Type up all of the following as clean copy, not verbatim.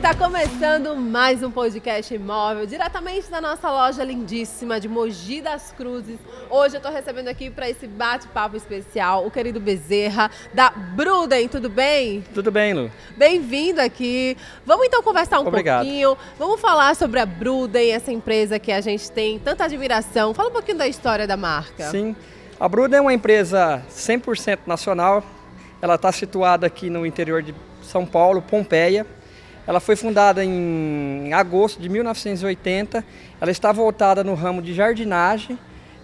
Está começando mais um podcast móvel, diretamente da nossa loja lindíssima de Mogi das Cruzes. Hoje eu estou recebendo aqui para esse bate-papo especial o querido Bezerra, da Bruden. Tudo bem? Tudo bem, Lu. Bem-vindo aqui. Vamos então conversar um pouquinho. Vamos falar sobre a Bruden, essa empresa que a gente tem tanta admiração. Fala um pouquinho da história da marca. Sim. A Bruden é uma empresa 100% nacional. Ela está situada aqui no interior de São Paulo, Pompeia. Ela foi fundada em agosto de 1980. Ela está voltada no ramo de jardinagem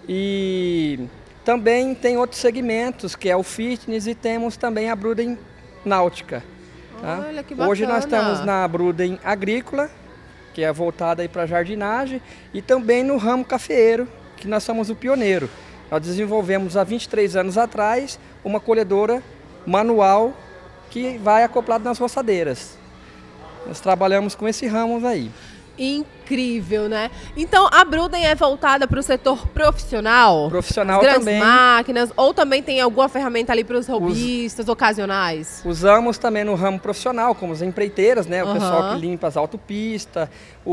e também tem outros segmentos, que é o fitness, e temos também a Bruden Náutica. Tá? Olha, que bacana. Hoje nós estamos na Bruden Agrícola, que é voltada para jardinagem, e também no ramo cafeeiro, que nós somos o pioneiro. Nós desenvolvemos há 23 anos atrás uma colhedora manual que vai acoplado nas roçadeiras. Nós trabalhamos com esse ramo aí. Incrível, né? Então, a Bruden é voltada para o setor profissional? Profissional as grandes também. Máquinas, ou também tem alguma ferramenta ali para os hobbyistas, ocasionais? Usamos também no ramo profissional, como as empreiteiras, né? O pessoal que limpa as autopistas,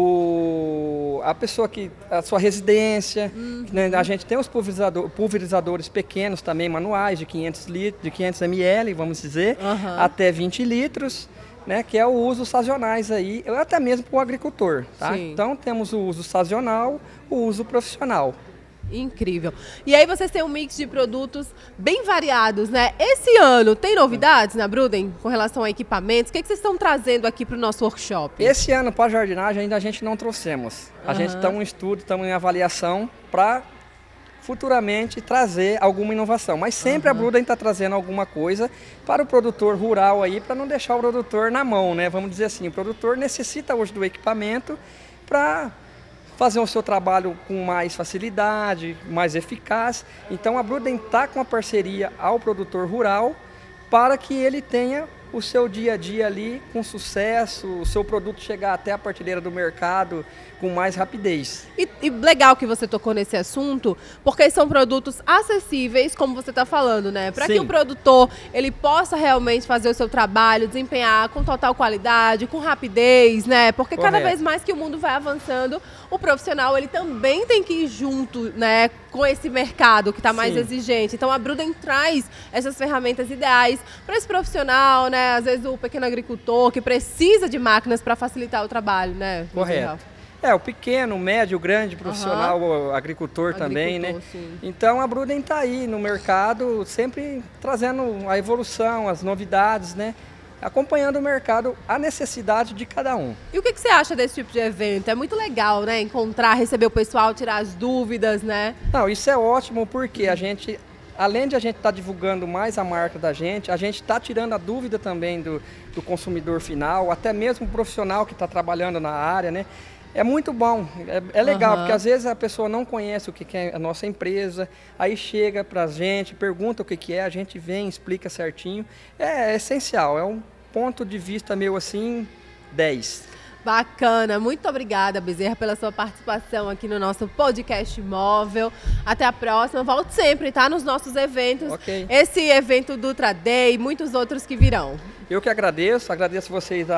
a pessoa que... a sua residência. Né? A gente tem os pulverizadores pequenos também, manuais, de 500 litros, de 500 ml, vamos dizer, até 20 litros. Né, que é o uso sazonais aí, até mesmo para o agricultor, tá? Sim. Então temos o uso sazonal, o uso profissional. Incrível. E aí vocês têm um mix de produtos bem variados, né? Esse ano tem novidades na Bruden com relação a equipamentos? O que vocês estão trazendo aqui para o nosso workshop? Esse ano para a jardinagem ainda a gente não trouxemos. A gente está em estudo, estamos em avaliação para futuramente trazer alguma inovação, mas sempre a Bruden está trazendo alguma coisa para o produtor rural aí, para não deixar o produtor na mão, né? Vamos dizer assim, o produtor necessita hoje do equipamento para fazer o seu trabalho com mais facilidade, mais eficaz. Então a Bruden está com a parceria ao produtor rural para que ele tenha o seu dia a dia ali com sucesso, o seu produto chegar até a prateleira do mercado com mais rapidez. E legal que você tocou nesse assunto, porque são produtos acessíveis, como você está falando, né? Para que o produtor ele possa realmente fazer o seu trabalho, desempenhar com total qualidade, com rapidez, né? Porque cada vez mais que o mundo vai avançando, o profissional ele também tem que ir junto, né, com esse mercado que está mais exigente. Então a Bruden traz essas ferramentas ideais para esse profissional, né? Às vezes o pequeno agricultor que precisa de máquinas para facilitar o trabalho, né? Correto. O pequeno, o médio, o grande profissional, o agricultor também, né? Sim. Então a Bruden está aí no mercado, sempre trazendo a evolução, as novidades, né? Acompanhando o mercado, a necessidade de cada um. E o que você acha desse tipo de evento? É muito legal, né? Encontrar, receber o pessoal, tirar as dúvidas, né? Não, isso é ótimo porque a gente, além de a gente estar divulgando mais a marca da gente, a gente está tirando a dúvida também do consumidor final, até mesmo o profissional que está trabalhando na área, né? É muito bom, é legal, porque às vezes a pessoa não conhece o que é a nossa empresa, aí chega pra gente, pergunta o que é, a gente vem, explica certinho. É essencial, é um ponto de vista meu assim, 10. Bacana, muito obrigada, Bezerra, pela sua participação aqui no nosso podcast móvel. Até a próxima, volte sempre, tá? Nos nossos eventos. Esse evento do Ultra Day e muitos outros que virão. Eu que agradeço vocês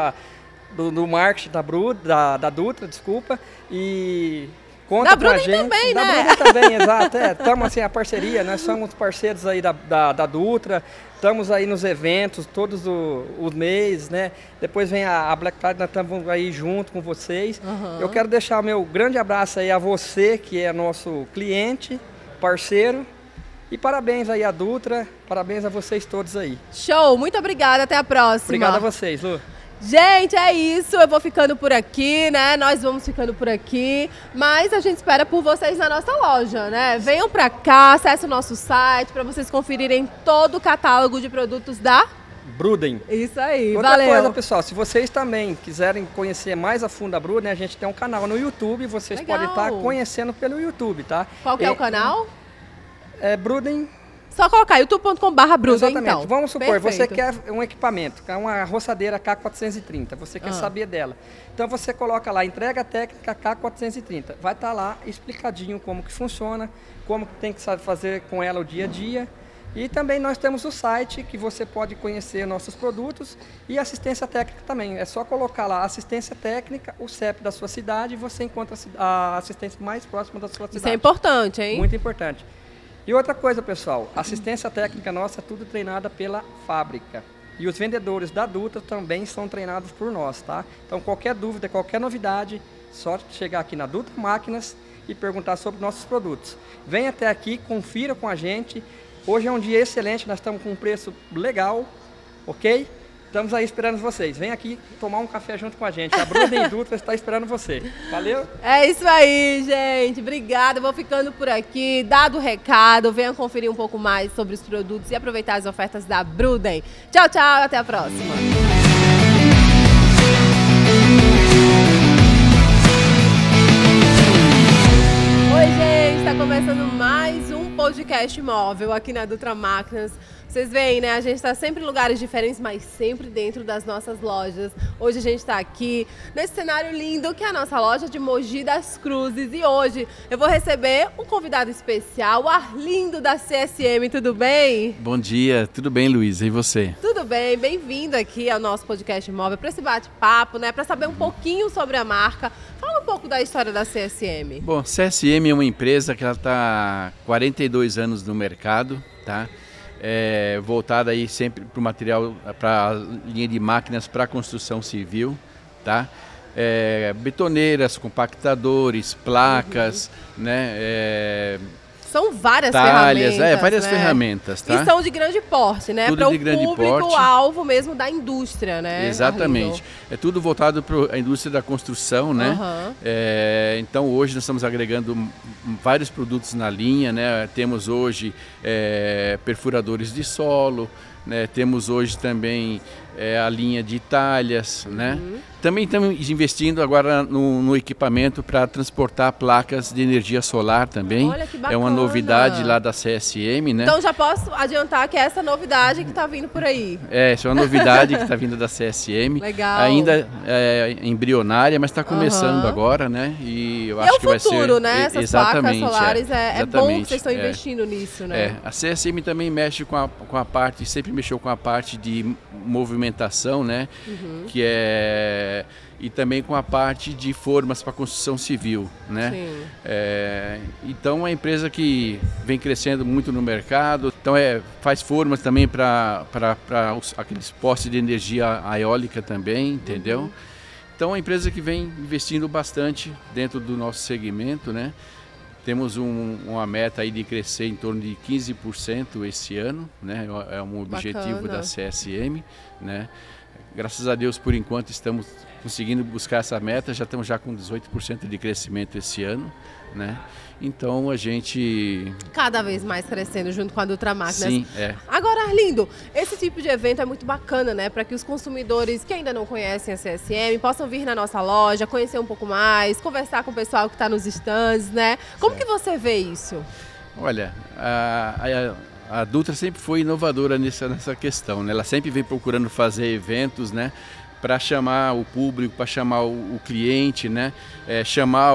do marketing da Dutra, desculpa, e conta com a gente. Também, da né? Bruden também, exato. Estamos assim, a parceria, nós somos parceiros aí da Dutra, estamos aí nos eventos todos os meses, né? Depois vem a Black Friday, nós estamos aí junto com vocês. Eu quero deixar o meu grande abraço aí a você, que é nosso cliente, parceiro. E parabéns aí a Dutra, parabéns a vocês todos aí. Show, muito obrigada, até a próxima. Obrigado a vocês, Lu. Gente, é isso, eu vou ficando por aqui, né? Nós vamos ficando por aqui, mas a gente espera por vocês na nossa loja, né? Venham pra cá, acesse o nosso site para vocês conferirem todo o catálogo de produtos da Bruden. Isso aí, Outra valeu. coisa, pessoal, se vocês também quiserem conhecer mais a fundo a Bruden, a gente tem um canal no YouTube, vocês podem estar conhecendo pelo YouTube, tá? Qual que é o canal? É Bruden. Só colocar youtube.com/Bruden, Exatamente. então. Vamos supor, Perfeito. você quer um equipamento, uma roçadeira K430, você quer saber dela. Então você coloca lá, entrega técnica K430. Vai estar lá explicadinho como que funciona, como que tem que fazer com ela o dia a dia. E também nós temos o site que você pode conhecer nossos produtos e assistência técnica também. É só colocar lá assistência técnica, o CEP da sua cidade e você encontra a assistência mais próxima da sua cidade. Isso é importante, hein? Muito importante. E outra coisa, pessoal, assistência técnica nossa é tudo treinada pela fábrica. E os vendedores da Dutra também são treinados por nós, tá? Então qualquer dúvida, qualquer novidade, só chegar aqui na Dutra Máquinas e perguntar sobre nossos produtos. Venha até aqui, confira com a gente. Hoje é um dia excelente, nós estamos com um preço legal, ok? Estamos aí esperando vocês. Vem aqui tomar um café junto com a gente. A Bruden Dutra está esperando você. Valeu? É isso aí, gente. Obrigada. Eu vou ficando por aqui. Dado o recado, venha conferir um pouco mais sobre os produtos e aproveitar as ofertas da Bruden. Tchau, tchau. Até a próxima. Oi, gente. Está começando mais um podcast móvel aqui na Dutra Máquinas. Vocês veem, né? A gente está sempre em lugares diferentes, mas sempre dentro das nossas lojas. Hoje a gente está aqui nesse cenário lindo que é a nossa loja de Mogi das Cruzes. E hoje eu vou receber um convidado especial, o Arlindo da CSM. Tudo bem? Bom dia, tudo bem, Luísa? E você? Tudo bem, bem-vindo aqui ao nosso podcast móvel para esse bate-papo, né? Para saber um pouquinho sobre a marca. Fala um pouco da história da CSM. Bom, CSM é uma empresa que ela está há 42 anos no mercado, tá? Voltada aí sempre para o material, para a linha de máquinas para construção civil, tá? Betoneiras, compactadores, placas, né? São várias talhas, ferramentas. Várias né? ferramentas, tá? E são de grande porte, né? Tudo de grande porte. Para o público-alvo mesmo da indústria, né? Exatamente. Arlindo? É tudo voltado para a indústria da construção, né? Uhum. Então hoje nós estamos agregando vários produtos na linha, né? Temos hoje perfuradores de solo, né? Temos hoje também a linha de talhas, né? Também estamos investindo agora no equipamento para transportar placas de energia solar também. Olha que bacana. É uma novidade lá da CSM, né? Então já posso adiantar que é essa novidade que está vindo por aí. Essa é uma novidade que está vindo da CSM. Legal. Ainda embrionária, mas está começando agora, né? E eu acho que vai ser... É o futuro, né? Essas placas solares, é bom que vocês estão investindo nisso, né? A CSM também mexe com a parte, sempre mexeu com a parte de movimentação, né? Que e também com a parte de formas para construção civil, né? Sim. Então é uma empresa que vem crescendo muito no mercado, então faz formas também para aqueles postes de energia eólica também, entendeu? Então é uma empresa que vem investindo bastante dentro do nosso segmento, né? Temos uma meta aí de crescer em torno de 15% esse ano, né? É um objetivo da CSM, né? Graças a Deus, por enquanto, estamos conseguindo buscar essa meta, já estamos com 18% de crescimento esse ano, né? Então a gente... Cada vez mais crescendo junto com a Dutra Máquinas. Sim, Agora, Arlindo, esse tipo de evento é muito bacana, né? Para que os consumidores que ainda não conhecem a CSM possam vir na nossa loja, conhecer um pouco mais, conversar com o pessoal que está nos stands, né? Como que você vê isso? Olha, a Dutra sempre foi inovadora nessa questão, né? Ela sempre vem procurando fazer eventos, né? Para chamar o público, para chamar o cliente, né? Chamar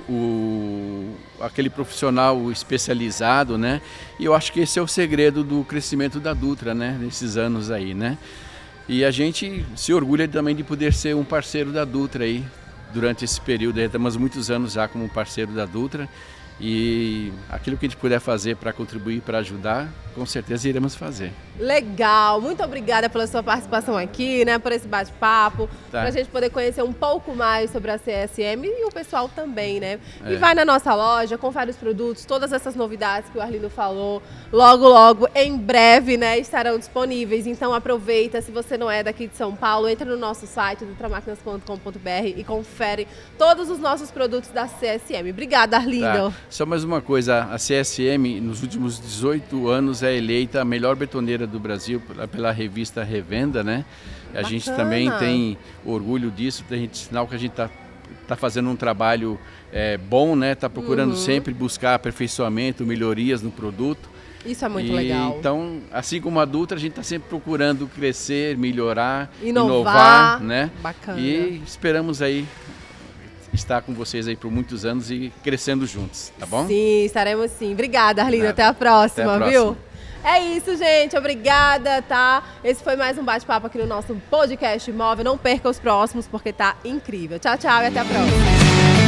aquele profissional especializado, né? E eu acho que esse é o segredo do crescimento da Dutra, né? Nesses anos aí, né? E a gente se orgulha também de poder ser um parceiro da Dutra aí durante esse período. Estamos muitos anos já como parceiro da Dutra. E aquilo que a gente puder fazer para contribuir, para ajudar, com certeza iremos fazer. Legal, muito obrigada pela sua participação aqui, né, por esse bate-papo, para a gente poder conhecer um pouco mais sobre a CSM e o pessoal também, né? E vai na nossa loja, confere os produtos, todas essas novidades que o Arlindo falou, logo, em breve, né, estarão disponíveis. Então aproveita, se você não é daqui de São Paulo, entra no nosso site, dutramaquinas.com.br e confere todos os nossos produtos da CSM. Obrigada, Arlindo. Só mais uma coisa, a CSM nos últimos 18 anos é eleita a melhor betoneira do Brasil pela revista Revenda, né? A gente também tem orgulho disso, a gente sinal que a gente tá fazendo um trabalho bom, né? Tá procurando sempre buscar aperfeiçoamento, melhorias no produto. Isso é muito legal. Então, assim como a Dutra, a gente está sempre procurando crescer, melhorar, inovar, né? Bacana. E esperamos aí estar com vocês aí por muitos anos e crescendo juntos, tá bom? Sim, estaremos sim. Obrigada, Arlindo. Até a próxima, viu? É isso, gente. Obrigada, tá? Esse foi mais um bate-papo aqui no nosso podcast móvel. Não perca os próximos, porque tá incrível. Tchau, tchau e até a próxima.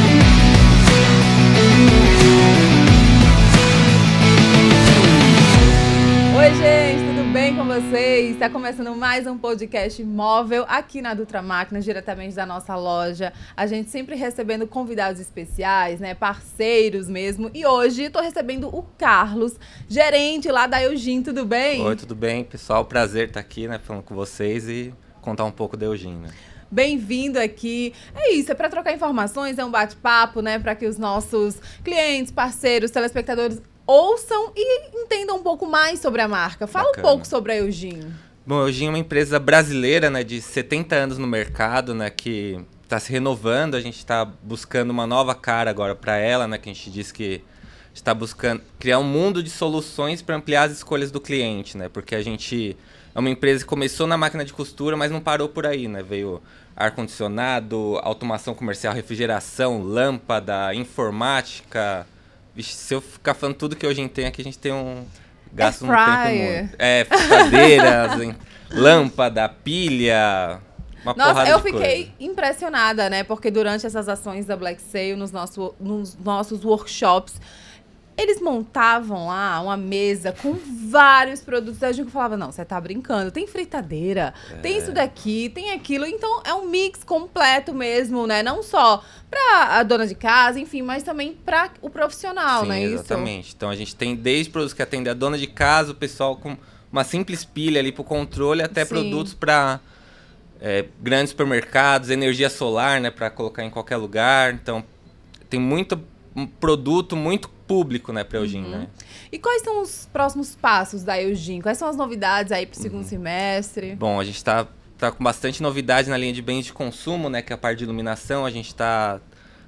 Oi, gente, tudo bem com vocês? Está começando mais um podcast móvel aqui na Dutra Máquinas, diretamente da nossa loja. A gente sempre recebendo convidados especiais, né? Parceiros mesmo. E hoje estou recebendo o Carlos, gerente lá da Eugin. Tudo bem? Oi, tudo bem, pessoal? Prazer estar aqui, né? Falando com vocês e contar um pouco da Eugin, né? Bem-vindo aqui. É isso, é para trocar informações, é um bate-papo, né? Para que os nossos clientes, parceiros, telespectadores ouçam e entendam um pouco mais sobre a marca. Fala um pouco sobre a Eugin. Bom, a Eugin é uma empresa brasileira, né, de 70 anos no mercado, né, que está se renovando. A gente está buscando uma nova cara agora para ela, né, que a gente diz que está buscando criar um mundo de soluções para ampliar as escolhas do cliente, né, porque a gente é uma empresa que começou na máquina de costura, mas não parou por aí, né, veio ar-condicionado, automação comercial, refrigeração, lâmpada, informática. Vixe, se eu ficar falando tudo que hoje tem aqui, a gente tem um gasto no tempo muito. Fritadeiras, lâmpada, pilha, uma porrada de coisa. Eu fiquei impressionada, né? Porque durante essas ações da Black Sale, nos nossos workshops, eles montavam lá uma mesa com vários produtos. A gente falava, não, você tá brincando. Tem fritadeira, tem isso daqui, tem aquilo. Então, é um mix completo mesmo, né? Não só para a dona de casa, enfim, mas também para o profissional, né? Exatamente. Então, a gente tem desde produtos que atendem a dona de casa, o pessoal com uma simples pilha ali pro controle, até produtos para grandes supermercados, energia solar, né? Para colocar em qualquer lugar. Então, tem muito produto, muito público, né, para a Eugin, né? E quais são os próximos passos da Eugin? Quais são as novidades aí para o segundo semestre? Bom, a gente tá com bastante novidade na linha de bens de consumo, né, que é a parte de iluminação. A gente está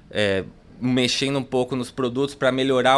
mexendo um pouco nos produtos para melhorar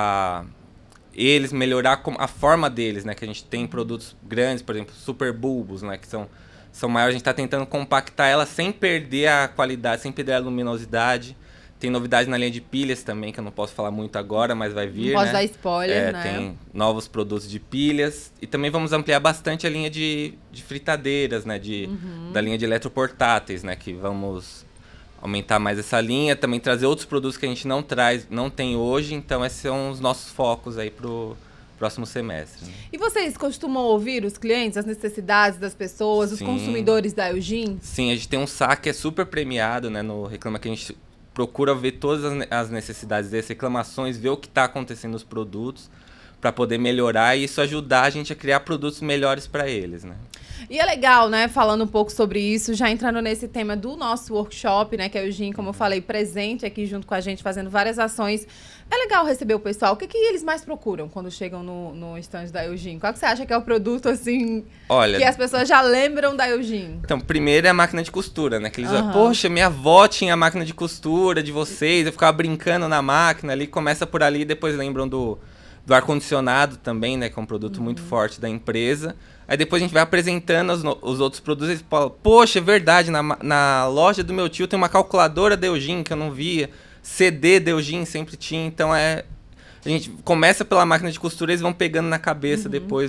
melhorar a forma deles, né, que a gente tem produtos grandes, por exemplo, super bulbos, né, que são maiores. A gente está tentando compactar ela sem perder a qualidade, sem perder a luminosidade. Tem novidade na linha de pilhas também, que eu não posso falar muito agora, mas vai vir, não posso dar spoiler, né? Tem novos produtos de pilhas. E também vamos ampliar bastante a linha de fritadeiras, né? Da linha de eletroportáteis, né? Que vamos aumentar mais essa linha. Também trazer outros produtos que a gente não tem hoje. Então, esses são os nossos focos aí pro próximo semestre. Né? E vocês costumam ouvir os clientes, as necessidades das pessoas, os consumidores da Eugin? Sim, a gente tem um saque que é super premiado, né? No Reclama, que a gente procura ver todas as necessidades dessas reclamações, ver o que está acontecendo nos produtos para poder melhorar e isso ajudar a gente a criar produtos melhores para eles, né? E é legal, né, falando um pouco sobre isso, já entrando nesse tema do nosso workshop, né, que a Eugin, como eu falei, presente aqui junto com a gente, fazendo várias ações. É legal receber o pessoal. O que eles mais procuram quando chegam no stand da Eugin? Qual que você acha que é o produto, assim, que as pessoas já lembram da Eugin? Então, primeiro é a máquina de costura, né? Que eles falam, poxa, minha avó tinha a máquina de costura de vocês, eu ficava brincando na máquina ali, começa por ali, depois lembram do ar-condicionado também, né? Que é um produto muito forte da empresa. Aí depois a gente vai apresentando os outros produtos e eles falam, poxa, é verdade, na loja do meu tio tem uma calculadora da Eugin que eu não via, CD da Eugin sempre tinha, então a gente começa pela máquina de costura e eles vão pegando na cabeça depois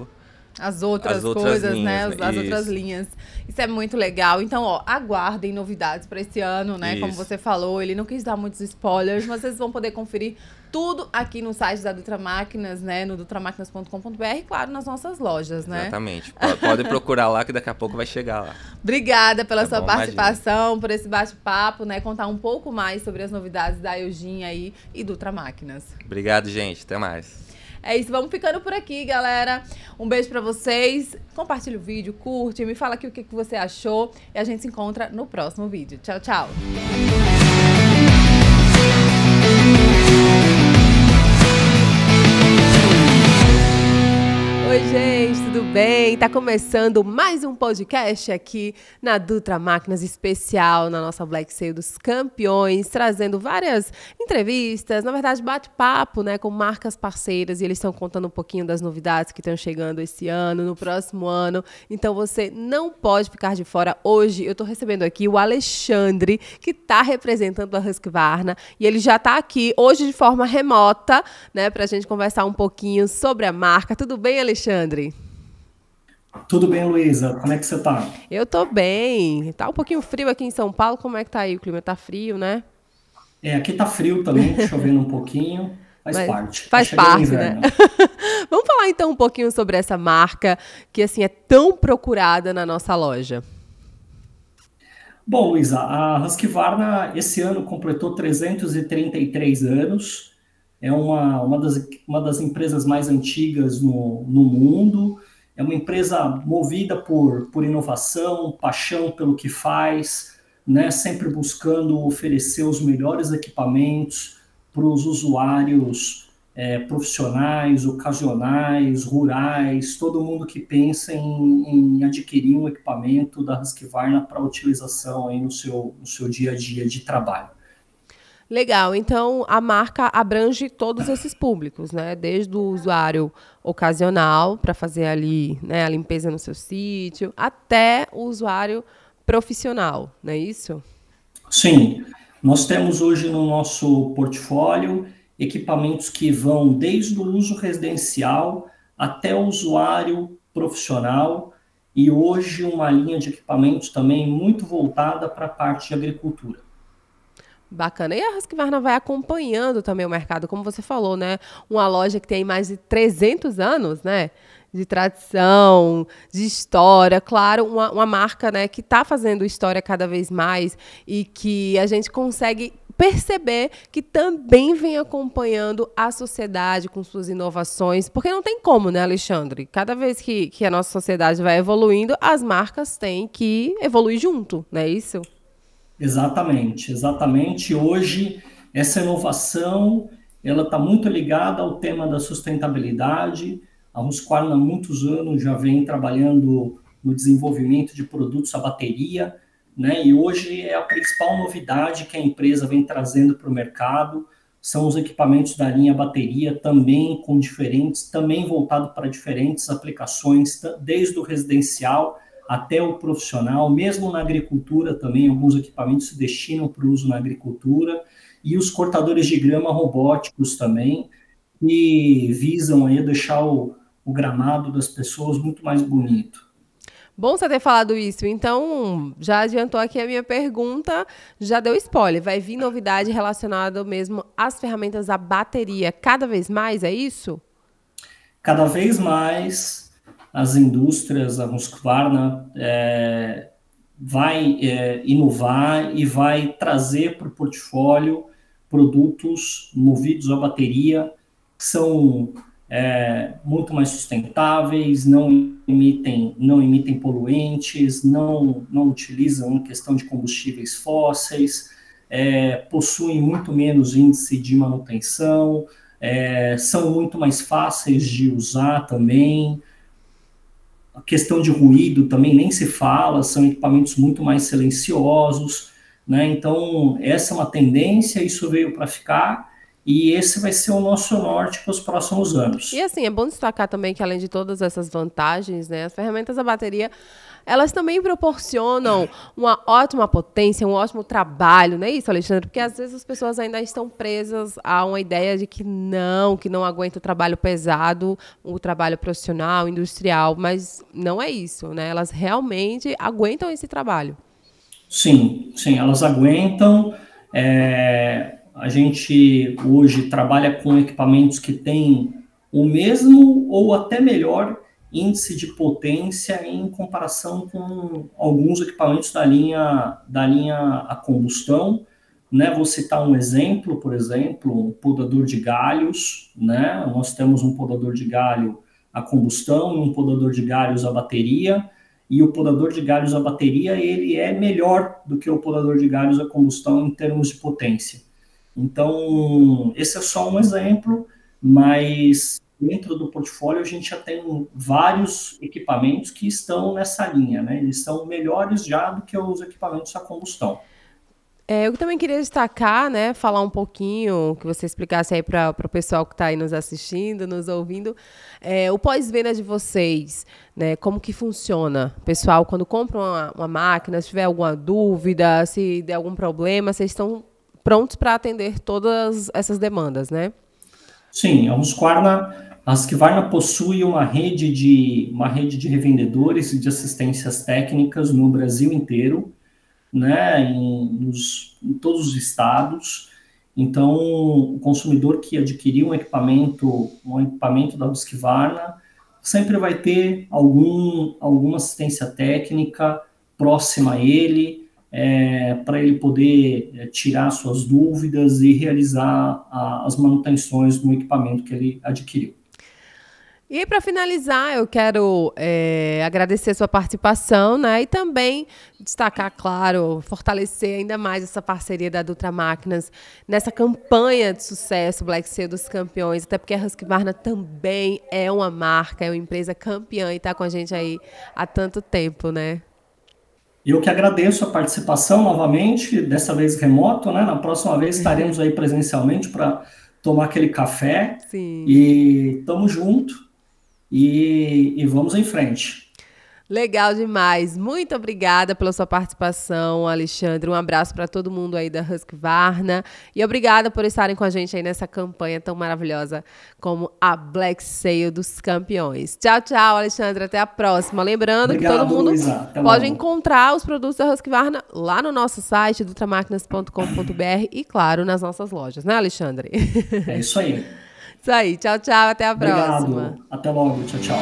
as outras coisas, linhas, né? As outras linhas. Isso é muito legal. Então, aguardem novidades para esse ano, né? Isso. Como você falou, ele não quis dar muitos spoilers, mas vocês vão poder conferir tudo aqui no site da Dutra Máquinas, né? No dutramaquinas.com.br e, claro, nas nossas lojas, né? Exatamente. Pode procurar lá que daqui a pouco vai chegar lá. Obrigada pela sua participação, por esse bate-papo, né? Contar um pouco mais sobre as novidades da Eugin aí e Dutra Máquinas. Obrigado, gente. Até mais. É isso, vamos ficando por aqui, galera. Um beijo pra vocês. Compartilha o vídeo, curte, me fala aqui o que você achou. E a gente se encontra no próximo vídeo. Tchau, tchau. Oi, gente, tudo bem? Tá começando mais um podcast aqui na Dutra Máquinas, especial na nossa Black Sale dos Campeões, trazendo várias entrevistas, na verdade bate-papo, né, com marcas parceiras, e eles estão contando um pouquinho das novidades que estão chegando esse ano, no próximo ano, então você não pode ficar de fora. Hoje eu tô recebendo aqui o Alexandre, que tá representando a Husqvarna, e ele já tá aqui hoje de forma remota, né, pra gente conversar um pouquinho sobre a marca. Tudo bem, Alexandre? Tudo bem, Luísa. Como é que você tá? Eu tô bem. Tá um pouquinho frio aqui em São Paulo. Como é que tá aí? O clima tá frio, né? Aqui tá frio também, chovendo um pouquinho. Faz parte. Faz parte, né? Vamos falar então um pouquinho sobre essa marca que assim é tão procurada na nossa loja. Bom, Luísa, a Husqvarna esse ano completou 333 anos. É uma das empresas mais antigas no mundo. É uma empresa movida por inovação, paixão pelo que faz, né? Sempre buscando oferecer os melhores equipamentos para os usuários profissionais, ocasionais, rurais, todo mundo que pensa em adquirir um equipamento da Husqvarna para utilização aí no seu dia a dia de trabalho. Legal, então a marca abrange todos esses públicos, né? Desde o usuário ocasional para fazer ali, né, a limpeza no seu sítio, até o usuário profissional, não é isso? Sim, nós temos hoje no nosso portfólio equipamentos que vão desde o uso residencial até o usuário profissional e hoje uma linha de equipamentos também muito voltada para a parte de agricultura. Bacana. E a Husqvarna vai acompanhando também o mercado, como você falou, né? Uma loja que tem mais de 300 anos, né? De tradição, de história. Claro, uma marca, né, que está fazendo história cada vez mais e que a gente consegue perceber que também vem acompanhando a sociedade com suas inovações, porque não tem como, né, Alexandre? Cada vez que a nossa sociedade vai evoluindo, as marcas têm que evoluir junto, não é isso? Exatamente. Hoje, essa inovação, ela está muito ligada ao tema da sustentabilidade. A Husqvarna há muitos anos já vem trabalhando no desenvolvimento de produtos à bateria, né? E hoje é a principal novidade que a empresa vem trazendo para o mercado, são os equipamentos da linha bateria, também também voltado para diferentes aplicações, desde o residencial até o profissional, mesmo na agricultura também, alguns equipamentos se destinam para o uso na agricultura, e os cortadores de grama robóticos também, que visam aí deixar o gramado das pessoas muito mais bonito. Bom você ter falado isso. Então, já adiantou aqui a minha pergunta, já deu spoiler. Vai vir novidade relacionada mesmo às ferramentas à bateria cada vez mais, é isso? Cada vez mais as indústrias, a Husqvarna vai inovar e vai trazer para o portfólio produtos movidos à bateria que são muito mais sustentáveis, não emitem poluentes, não utilizam questão de combustíveis fósseis, possuem muito menos índice de manutenção, são muito mais fáceis de usar também. A questão de ruído também nem se fala, são equipamentos muito mais silenciosos, né? Então, essa é uma tendência, isso veio para ficar, e esse vai ser o nosso norte para os próximos anos. E assim, é bom destacar também que além de todas essas vantagens, né, as ferramentas à bateria, elas também proporcionam uma ótima potência, um ótimo trabalho, não é isso, Alexandre? Porque às vezes as pessoas ainda estão presas a uma ideia de que não aguenta o trabalho pesado, o trabalho profissional, industrial, mas não é isso, né? Elas realmente aguentam esse trabalho. Sim, elas aguentam. A gente hoje trabalha com equipamentos que têm o mesmo ou até melhor índice de potência em comparação com alguns equipamentos da linha a combustão, né? Vou citar um exemplo, por exemplo, um podador de galhos, né? Nós temos um podador de galho a combustão e um podador de galhos a bateria, e o podador de galhos a bateria ele é melhor do que o podador de galhos a combustão em termos de potência. Então, esse é só um exemplo, mas dentro do portfólio a gente já tem vários equipamentos que estão nessa linha, né? Eles são melhores já do que os equipamentos a combustão. Eu também queria destacar, né, falar um pouquinho, que você explicasse aí para o pessoal que está aí nos assistindo, nos ouvindo, o pós-venda de vocês, né, como que funciona? Pessoal, quando compra uma máquina, se tiver alguma dúvida, se der algum problema, vocês estão prontos para atender todas essas demandas, né? Sim, a Husqvarna possui uma rede de revendedores e de assistências técnicas no Brasil inteiro, né, em todos os estados. Então, o consumidor que adquirir um equipamento da Husqvarna sempre vai ter alguma assistência técnica próxima a ele, para ele poder tirar suas dúvidas e realizar as manutenções no equipamento que ele adquiriu. E para finalizar, eu quero agradecer a sua participação, né? E também destacar, claro, fortalecer ainda mais essa parceria da Dutra Máquinas nessa campanha de sucesso Black Sale dos Campeões, até porque a Husqvarna também é uma marca, é uma empresa campeã e está com a gente aí há tanto tempo, né? Eu que agradeço a participação novamente, dessa vez remoto, né? Na próxima vez estaremos aí presencialmente para tomar aquele café. Sim. E tamo junto. E vamos em frente. Legal demais. Muito obrigada pela sua participação, Alexandre. Um abraço para todo mundo aí da Husqvarna. E obrigada por estarem com a gente aí nessa campanha tão maravilhosa como a Black Sale dos Campeões. Tchau, tchau, Alexandre. Até a próxima. Lembrando que todo mundo pode encontrar os produtos da Husqvarna lá no nosso site, dutramaquinas.com.br e, claro, nas nossas lojas, né, Alexandre? É isso aí. Isso aí. Tchau, tchau. Até a próxima. Obrigado. Até logo. Tchau, tchau.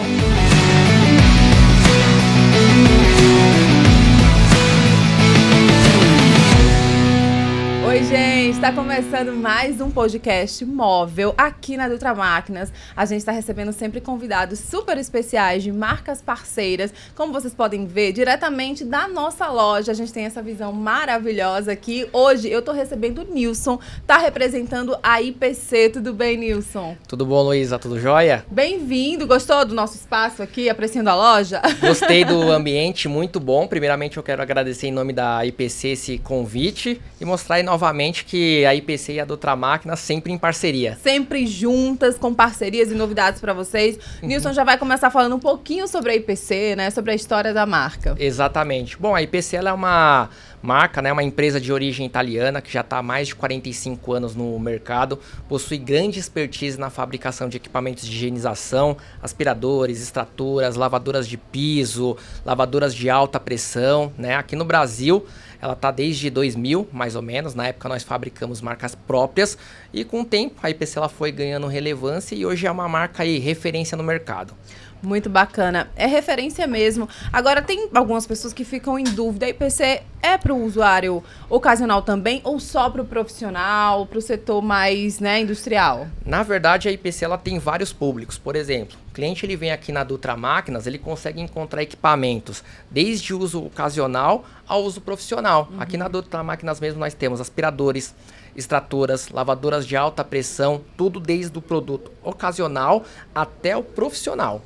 Oi, gente, está começando mais um podcast móvel aqui na Dutra Máquinas. A gente está recebendo sempre convidados super especiais de marcas parceiras, como vocês podem ver, diretamente da nossa loja. A gente tem essa visão maravilhosa aqui. Hoje eu estou recebendo o Nilson, está representando a IPC. Tudo bem, Nilson? Tudo bom, Luísa? Tudo jóia? Bem-vindo. Gostou do nosso espaço aqui, apreciando a loja? Gostei do ambiente, muito bom. Primeiramente, eu quero agradecer em nome da IPC esse convite e mostrar aí novamente que a IPC e a Dutra Máquinas sempre em parceria. Sempre juntas, com parcerias e novidades para vocês. Nilson já vai começar falando um pouquinho sobre a IPC, né? Sobre a história da marca. Exatamente. Bom, a IPC ela é uma marca, né, uma empresa de origem italiana que já está há mais de 45 anos no mercado, possui grande expertise na fabricação de equipamentos de higienização, aspiradores, extratoras, lavadoras de piso, lavadoras de alta pressão, né? Aqui no Brasil, ela está desde 2000, mais ou menos. Na época nós fabricamos marcas próprias e com o tempo a IPC ela foi ganhando relevância e hoje é uma marca aí referência no mercado. Muito bacana. É referência mesmo. Agora, tem algumas pessoas que ficam em dúvida. A IPC é para o usuário ocasional também ou só para o profissional, para o setor mais, né, industrial? Na verdade, a IPC ela tem vários públicos. Por exemplo, o cliente ele vem aqui na Dutra Máquinas, ele consegue encontrar equipamentos desde uso ocasional ao uso profissional. Aqui na Dutra Máquinas mesmo nós temos aspiradores, extratoras, lavadoras de alta pressão, tudo desde o produto ocasional até o profissional.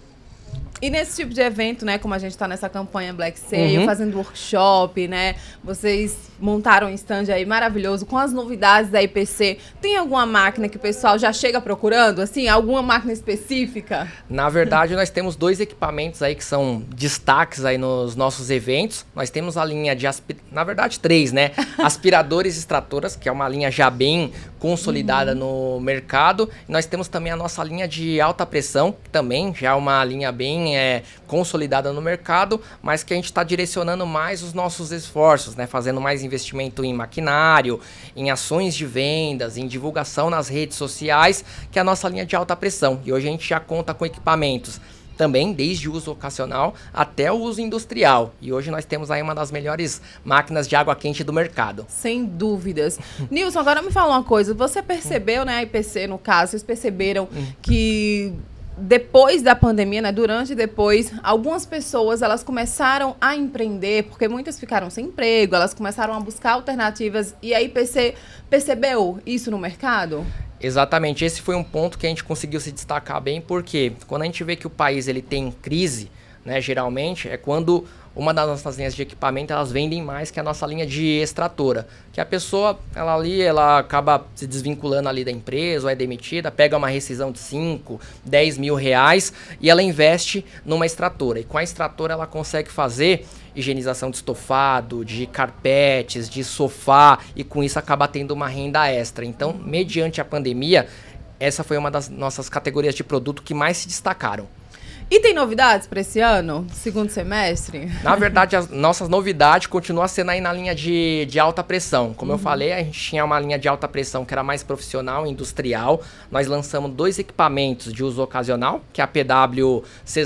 E nesse tipo de evento, né, como a gente está nessa campanha Black Sale, fazendo workshop, né, vocês montaram um stand aí maravilhoso com as novidades da IPC. Tem alguma máquina que o pessoal já chega procurando, assim, alguma máquina específica? Na verdade, nós temos dois equipamentos aí que são destaques aí nos nossos eventos. Nós temos a linha de, na verdade, três, né, aspiradores e extratoras, que é uma linha já bem consolidada no mercado. E nós temos também a nossa linha de alta pressão, também já é uma linha bem consolidada no mercado, mas que a gente está direcionando mais os nossos esforços, né? Fazendo mais investimento em maquinário, em ações de vendas, em divulgação nas redes sociais, que é a nossa linha de alta pressão. E hoje a gente já conta com equipamentos também desde o uso ocasional até o uso industrial. E hoje nós temos aí uma das melhores máquinas de água quente do mercado. Sem dúvidas. Nilson, agora me fala uma coisa. Você percebeu, né, a IPC no caso, vocês perceberam que depois da pandemia, né, durante e depois, algumas pessoas elas começaram a empreender, porque muitas ficaram sem emprego, elas começaram a buscar alternativas e a IPC percebeu isso no mercado? Exatamente, esse foi um ponto que a gente conseguiu se destacar bem, porque quando a gente vê que o país ele tem crise, né, geralmente é quando uma das nossas linhas de equipamento elas vendem mais que a nossa linha de extratora, que a pessoa ela acaba se desvinculando ali da empresa ou é demitida, pega uma rescisão de 5, 10 mil reais e ela investe numa extratora, e com a extratora ela consegue fazer higienização de estofado, de carpetes, de sofá, e com isso acaba tendo uma renda extra. Então, mediante a pandemia, essa foi uma das nossas categorias de produto que mais se destacaram. E tem novidades para esse ano, segundo semestre? Na verdade, as nossas novidades continuam sendo aí na linha de alta pressão. Como eu falei, a gente tinha uma linha de alta pressão que era mais profissional, industrial. Nós lançamos 2 equipamentos de uso ocasional, que é a PW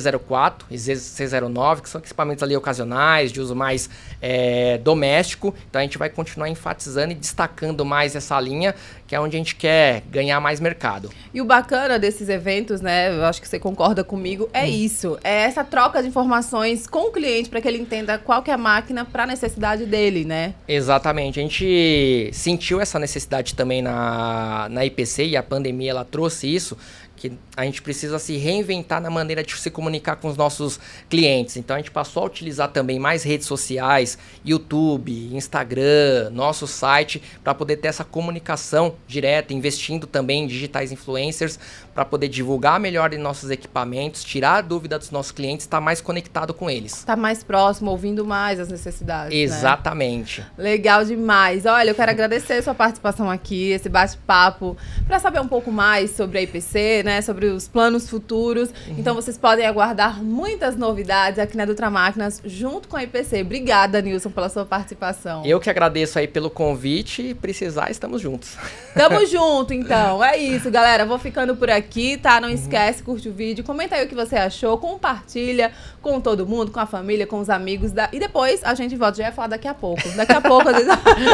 C04 e C09, que são equipamentos ali ocasionais, de uso mais doméstico. Então a gente vai continuar enfatizando e destacando mais essa linha, que é onde a gente quer ganhar mais mercado. E o bacana desses eventos, né, eu acho que você concorda comigo, é isso. É essa troca de informações com o cliente para que ele entenda qual que é a máquina para a necessidade dele, né? Exatamente. A gente sentiu essa necessidade também na IPC, e a pandemia ela trouxe isso, que a gente precisa se reinventar na maneira de se comunicar com os nossos clientes. Então a gente passou a utilizar também mais redes sociais, YouTube, Instagram, nosso site, para poder ter essa comunicação direta, investindo também em digitais influencers, para poder divulgar melhor em nossos equipamentos, tirar a dúvida dos nossos clientes, estar mais conectado com eles. Tá mais próximo, ouvindo mais as necessidades. Exatamente. Né? Legal demais. Olha, eu quero agradecer a sua participação aqui, esse bate-papo, para saber um pouco mais sobre a IPC, né? Sobre os planos futuros. Então vocês podem aguardar muitas novidades aqui na Dutra Máquinas junto com a IPC. Obrigada, Nilson, pela sua participação. Eu que agradeço aí pelo convite, e precisar, estamos juntos. Tamo junto, então. É isso, galera. Vou ficando por aqui, tá? Não esquece, curte o vídeo, comenta aí o que você achou, compartilha com todo mundo, com a família, com os amigos. E depois a gente volta. Já ia falar daqui a pouco. Daqui a pouco, às vezes...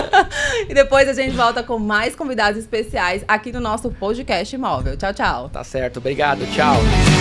E depois a gente volta com mais convidados especiais aqui no nosso podcast móvel. Tchau, tchau. Tá certo, obrigado, tchau.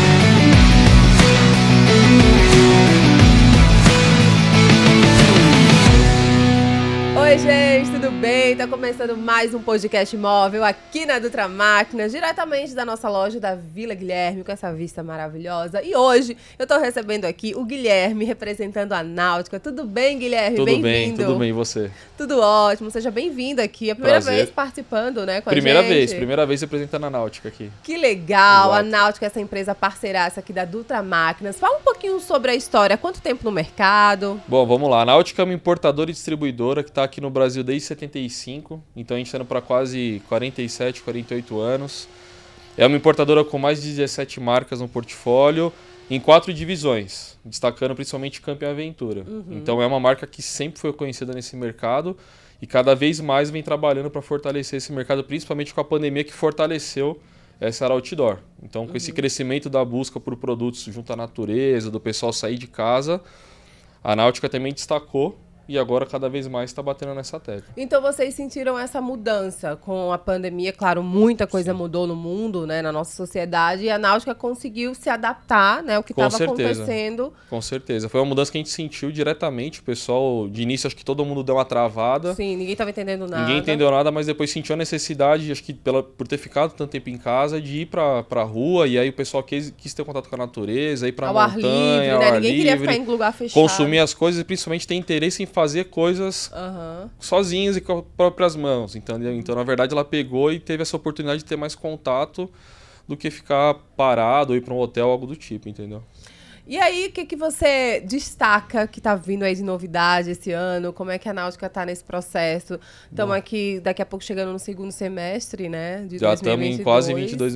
Oi, gente, tudo bem? Tá começando mais um podcast móvel aqui na Dutra Máquinas, diretamente da nossa loja da Vila Guilherme, com essa vista maravilhosa. E hoje eu tô recebendo aqui o Guilherme, representando a Náutica. Tudo bem, Guilherme? Bem-vindo. Tudo bem, e você? Tudo ótimo, seja bem-vindo aqui. É a primeira vez participando, né, com a gente. Primeira vez representando a Náutica aqui. Que legal, Exato. A Náutica é essa empresa parceiraça aqui da Dutra Máquinas. Fala um pouquinho sobre a história, quanto tempo no mercado? Bom, vamos lá. A Náutica é uma importadora e distribuidora que está aqui no Brasil desde 75, então a gente está indo para quase 47, 48 anos. É uma importadora com mais de 17 marcas no portfólio, em 4 divisões, destacando principalmente Campeão Aventura. Então é uma marca que sempre foi conhecida nesse mercado e cada vez mais vem trabalhando para fortalecer esse mercado, principalmente com a pandemia que fortaleceu essa área outdoor. Então com esse crescimento da busca por produtos junto à natureza, do pessoal sair de casa, a Náutica também destacou e agora cada vez mais está batendo nessa tecla. Então vocês sentiram essa mudança com a pandemia? Claro, muita coisa mudou no mundo, né, na nossa sociedade, e a Náutica conseguiu se adaptar, né, o que estava acontecendo. Com certeza. Foi uma mudança que a gente sentiu diretamente. O pessoal, de início, acho que todo mundo deu uma travada. Sim, ninguém estava entendendo nada. Ninguém entendeu nada, mas depois sentiu a necessidade, acho que por ter ficado tanto tempo em casa, de ir para a rua, e aí o pessoal quis ter contato com a natureza, ir para a montanha, livre, ao né? ar Ninguém livre, queria ficar em lugar fechado. consumir as coisas e principalmente ter interesse em fazer coisas sozinhas e com as próprias mãos, entendeu? Então, na verdade, ela pegou e teve essa oportunidade de ter mais contato do que ficar parado ou ir para um hotel, algo do tipo, entendeu? E aí, o que você destaca que tá vindo aí de novidade esse ano? Como é que a Náutica tá nesse processo? Estamos aqui, daqui a pouco, chegando no segundo semestre, né? De já 2022. estamos em quase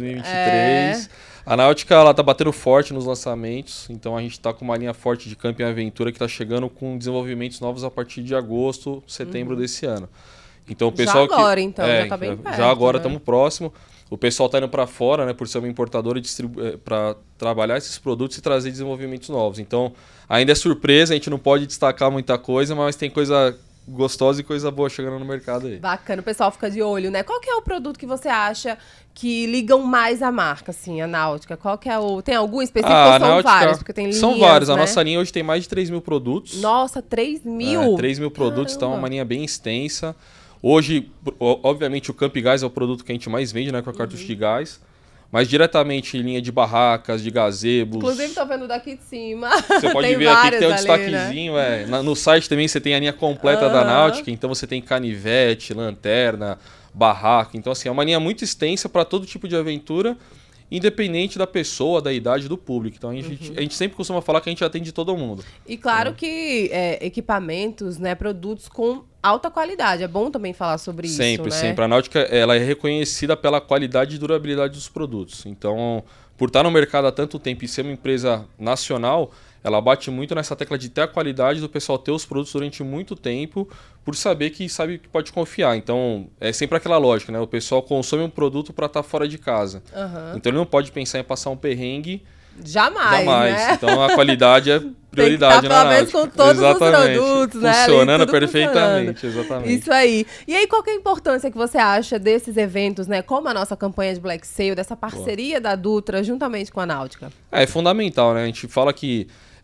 2023. A Náutica, ela tá batendo forte nos lançamentos. Então, a gente está com uma linha forte de Camping Aventura que está chegando com desenvolvimentos novos a partir de agosto, setembro desse ano. Então, o pessoal já agora, então, já tá bem perto. Já agora né? estamos próximo. O pessoal está indo para fora, né, por ser uma importadora para trabalhar esses produtos e trazer desenvolvimentos novos. Então, ainda é surpresa, a gente não pode destacar muita coisa, mas tem coisa gostosa e coisa boa chegando no mercado aí. Bacana, o pessoal fica de olho, né? Qual que é o produto que você acha que ligam mais a marca, assim, a Náutica? Qual que é o... Tem algum específico ou são Náutica, vários? Porque tem linhas, são vários. né? A nossa linha hoje tem mais de 3 mil produtos. Nossa, 3 mil? 3 mil produtos, Caramba. então é uma linha bem extensa. Hoje, obviamente, o Campigás é o produto que a gente mais vende, né, com a cartucho de gás. Mas diretamente em linha de barracas, de gazebos. Inclusive, tô vendo daqui de cima. Você pode ver aqui que tem um destaquezinho. Né? No site também você tem a linha completa da Náutica. Então você tem canivete, lanterna, barraca. Então, assim, é uma linha muito extensa para todo tipo de aventura, independente da pessoa, da idade, do público. Então a gente sempre costuma falar que a gente atende todo mundo. E claro que equipamentos, né, produtos com alta qualidade. É bom também falar sobre isso, né? Sempre. A Náutica, ela é reconhecida pela qualidade e durabilidade dos produtos. Então, por estar no mercado há tanto tempo e ser uma empresa nacional, ela bate muito nessa tecla de ter a qualidade, do pessoal ter os produtos durante muito tempo, por saber que sabe que pode confiar. Então, é sempre aquela lógica, né? O pessoal consome um produto para estar fora de casa. Então, ele não pode pensar em passar um perrengue. Jamais. Né? Então, a qualidade é prioridade na Náutica. Tem que estar, pelo menos, com todos os produtos, né? Funcionando perfeitamente, exatamente. Isso aí. E aí, qual que é a importância que você acha desses eventos, né? Como a nossa campanha de Black Sale, dessa parceria da Dutra juntamente com a Náutica? É fundamental, né? A gente fala que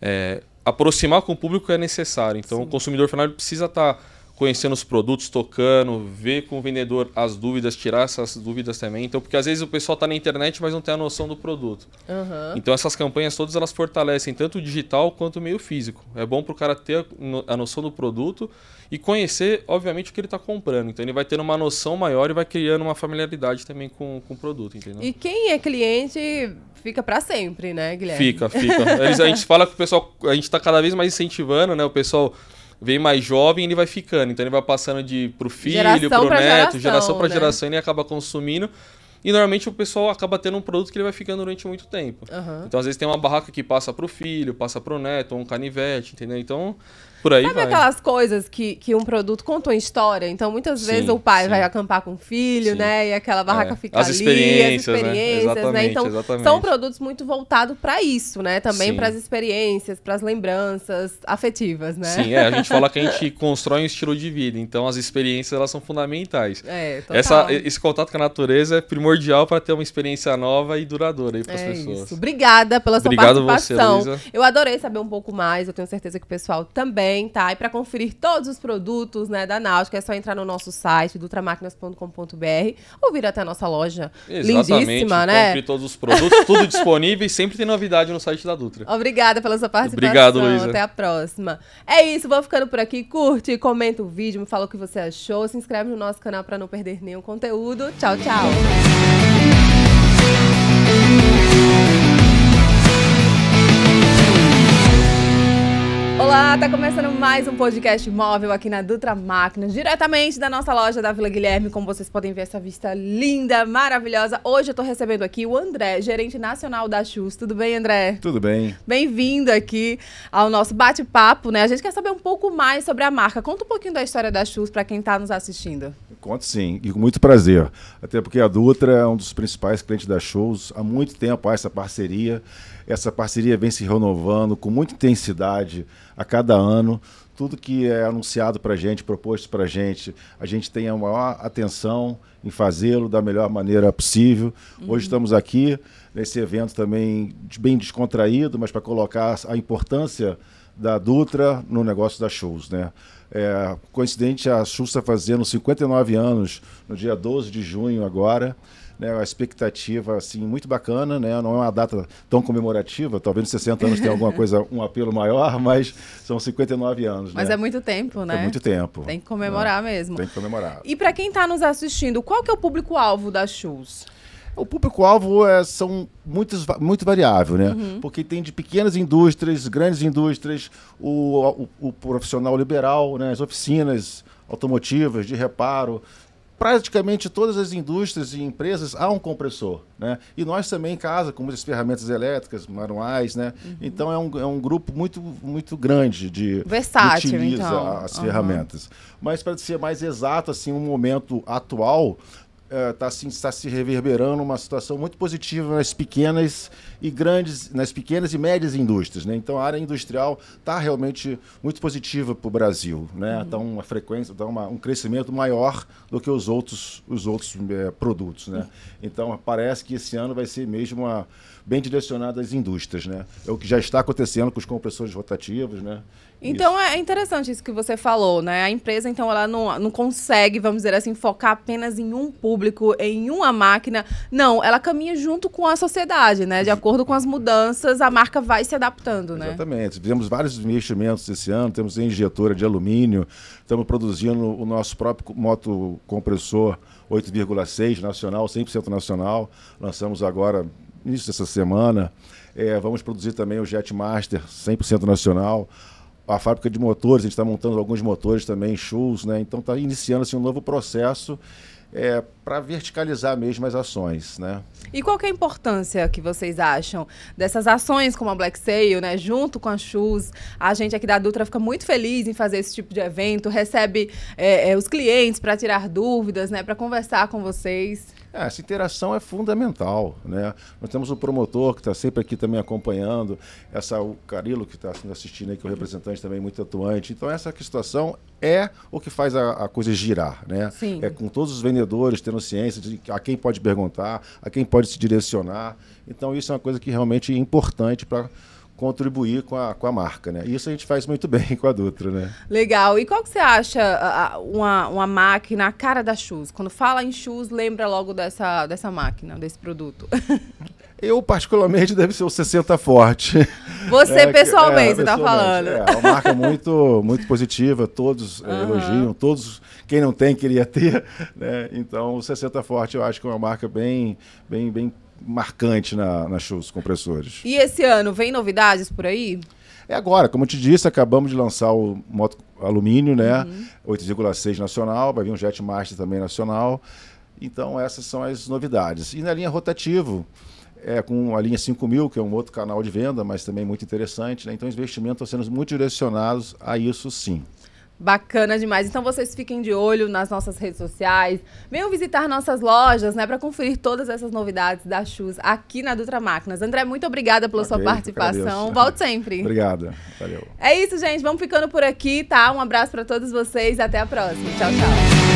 aproximar com o público é necessário. Então, o consumidor final precisa estar conhecendo os produtos, tocando, ver com o vendedor as dúvidas, tirar essas dúvidas também. Então, porque às vezes o pessoal está na internet, mas não tem a noção do produto. Então, essas campanhas todas, elas fortalecem tanto o digital quanto o meio físico. É bom para o cara ter a noção do produto e conhecer, obviamente, o que ele está comprando. Então, ele vai tendo uma noção maior e vai criando uma familiaridade também com o produto, entendeu? E quem é cliente fica para sempre, né, Guilherme? Fica. A gente fala que o pessoal, a gente está cada vez mais incentivando, né, o pessoal vem mais jovem e ele vai ficando. Então ele vai passando pro filho, pro neto, geração para geração, ele acaba consumindo. E normalmente o pessoal acaba tendo um produto que ele vai ficando durante muito tempo. Então às vezes tem uma barraca que passa pro filho, passa pro neto, ou um canivete, entendeu? Então por aí Sabe aquelas coisas que um produto conta uma história? Então muitas vezes o pai vai acampar com o filho, né? E aquela barraca fica as ali, experiências, né? Exatamente, então são produtos muito voltados para isso, né? Também para as experiências, para as lembranças afetivas, né? Sim, a gente fala que a gente constrói um estilo de vida, então as experiências elas são fundamentais. Total. Esse contato com a natureza é primordial para ter uma experiência nova e duradoura aí para as pessoas. Isso. Obrigada pela sua participação. Você, Luísa. Eu adorei saber um pouco mais, eu tenho certeza que o pessoal também. Tá? E para conferir todos os produtos, né, da Náutica, é só entrar no nosso site, dutramaquinas.com.br, ou vir até a nossa loja. Exatamente, lindíssima, né? Compre todos os produtos, tudo disponível e sempre tem novidade no site da Dutra. Obrigada pela sua participação. Obrigado, Luísa. Até a próxima. É isso, vou ficando por aqui. Curte, comenta o vídeo, me fala o que você achou, se inscreve no nosso canal para não perder nenhum conteúdo. Tchau, tchau. Olá, tá começando mais um podcast móvel aqui na Dutra Máquinas, diretamente da nossa loja da Vila Guilherme. Como vocês podem ver, essa vista linda, maravilhosa. Hoje eu tô recebendo aqui o André, gerente nacional da Shoes. Tudo bem, André? Tudo bem. Bem-vindo aqui ao nosso bate-papo, né? A gente quer saber um pouco mais sobre a marca. Conta um pouquinho da história da Shoes para quem tá nos assistindo. Conto sim, e com muito prazer. Até porque a Dutra é um dos principais clientes da Shoes. Há muito tempo há essa parceria. Essa parceria vem se renovando com muita intensidade a cada ano. Tudo que é anunciado para a gente, proposto para a gente tem a maior atenção em fazê-lo da melhor maneira possível. Hoje estamos aqui nesse evento também bem descontraído, mas para colocar a importância da Dutra no negócio da Shoes, né? Coincidente, a Shoes está fazendo 59 anos no dia 12 de junho agora. Né, uma expectativa assim, muito bacana, né? Não é uma data tão comemorativa, talvez nos 60 anos tenha alguma coisa, um apelo maior, mas são 59 anos. Mas né? É muito tempo, né? É muito tempo. Tem que comemorar mesmo. Tem que comemorar. E para quem está nos assistindo, qual que é o público-alvo da Shoes? O público-alvo são muito variável, né? Porque tem de pequenas indústrias, grandes indústrias, o profissional liberal, né? As oficinas automotivas de reparo. Praticamente todas as indústrias e empresas há um compressor, né? E nós também em casa, com muitas ferramentas elétricas, manuais, né? Então é um grupo muito grande de versátil, utiliza então. as ferramentas. Mas para ser mais exato, assim, um momento atual, está se reverberando uma situação muito positiva nas pequenas e médias indústrias, né? Então a área industrial está realmente muito positiva para o Brasil, né? Então uma frequência, um crescimento maior do que os outros produtos, né? Então parece que esse ano vai ser mesmo bem direcionado às indústrias, né? É o que já está acontecendo com os compressores rotativos, né? Então é interessante isso que você falou, né? A empresa, então, ela não consegue, vamos dizer assim, focar apenas em um público, em uma máquina. Não, ela caminha junto com a sociedade, né? De acordo com as mudanças, a marca vai se adaptando, né? Exatamente. Fizemos vários investimentos esse ano, temos a injetora de alumínio, estamos produzindo o nosso próprio motocompressor 8,6 nacional, 100% nacional. Lançamos agora, início dessa semana. Vamos produzir também o Jetmaster 100% nacional. A fábrica de motores, a gente está montando alguns motores também, shows, né? Então está iniciando assim, um novo processo para verticalizar mesmo as ações, né? E qual que é a importância que vocês acham dessas ações como a Black Sale, né? Junto com a Shoes, a gente aqui da Dutra fica muito feliz em fazer esse tipo de evento, recebe os clientes para tirar dúvidas, né? Para conversar com vocês. Essa interação é fundamental, né? Nós temos o promotor que está sempre aqui também acompanhando, o Carilo que está assistindo aí, que é o representante também muito atuante. Então essa situação é o que faz a coisa girar, né? Sim. Com todos os vendedores tendo ciência de a quem pode perguntar, a quem pode se direcionar. Então isso é uma coisa que realmente é importante para contribuir com a marca, né? Isso a gente faz muito bem com a Dutra, né? Legal. E qual que você acha uma máquina, a cara da Shoes? Quando fala em Shoes, lembra logo dessa máquina, desse produto? Eu, particularmente, deve ser o 60 Forte. Você, pessoalmente, você está falando. É uma marca muito, muito positiva, todos elogiam, todos, quem não tem, queria ter, né? Então, o 60 Forte eu acho que é uma marca bem marcante na Shoes Compressores. E esse ano, vem novidades por aí? Agora, como eu te disse, acabamos de lançar o moto alumínio, né? 8,6 nacional, vai vir um Jetmaster também nacional. Então, essas são as novidades. E na linha rotativo, com a linha 5000, que é um outro canal de venda, mas também muito interessante, né? Então, os investimentos estão sendo muito direcionados a isso, sim. Bacana demais. Então vocês fiquem de olho nas nossas redes sociais. Venham visitar nossas lojas, né, para conferir todas essas novidades da Shoes aqui na Dutra Máquinas. André, muito obrigada pela sua participação. Volte sempre. Obrigada. Valeu. É isso, gente. Vamos ficando por aqui, tá? Um abraço para todos vocês. Até a próxima. Tchau, tchau.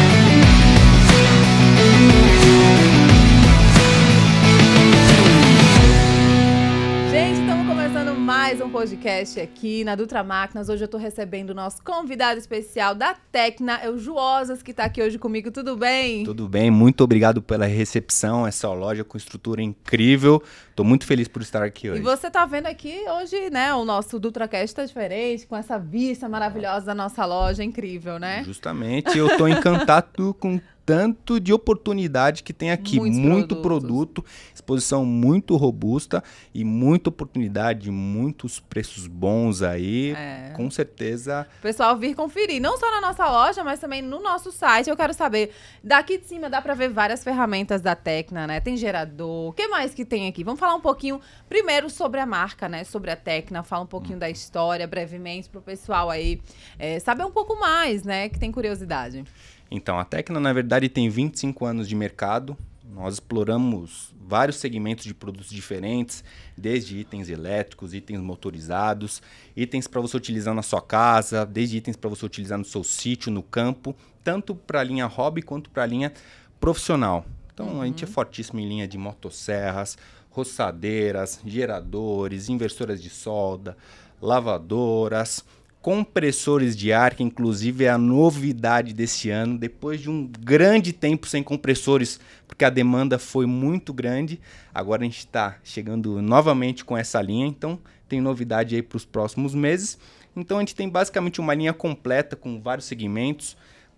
Mais um podcast aqui na Dutra Máquinas. Hoje eu tô recebendo o nosso convidado especial da Tecna, é o Juosas, que tá aqui hoje comigo. Tudo bem? Tudo bem, muito obrigado pela recepção, essa loja com estrutura incrível. Tô muito feliz por estar aqui hoje. E você tá vendo aqui hoje, né, o nosso DutraCast tá diferente, com essa vista maravilhosa da nossa loja, incrível, né? Justamente, eu tô encantado com tanto de oportunidade que tem aqui. Muito produto, exposição muito robusta e muita oportunidade, muitos preços bons aí. Com certeza. O pessoal vir conferir, não só na nossa loja, mas também no nosso site. Eu quero saber, daqui de cima dá para ver várias ferramentas da Tecna, né? Tem gerador, o que mais que tem aqui? Vamos falar um pouquinho primeiro sobre a marca, né? Sobre a Tecna, fala um pouquinho da história, brevemente, para o pessoal aí saber um pouco mais, né? Que tem curiosidade. Então, a Tecna, na verdade, tem 25 anos de mercado. Nós exploramos vários segmentos de produtos diferentes, desde itens elétricos, itens motorizados, itens para você utilizar na sua casa, desde itens para você utilizar no seu sítio, no campo, tanto para a linha hobby quanto para a linha profissional. Então, a gente é fortíssimo em linha de motosserras, roçadeiras, geradores, inversoras de solda, lavadoras, compressores de ar, que inclusive é a novidade desse ano, depois de um grande tempo sem compressores, porque a demanda foi muito grande. Agora a gente está chegando novamente com essa linha, então tem novidade aí para os próximos meses. Então a gente tem basicamente uma linha completa com vários segmentos,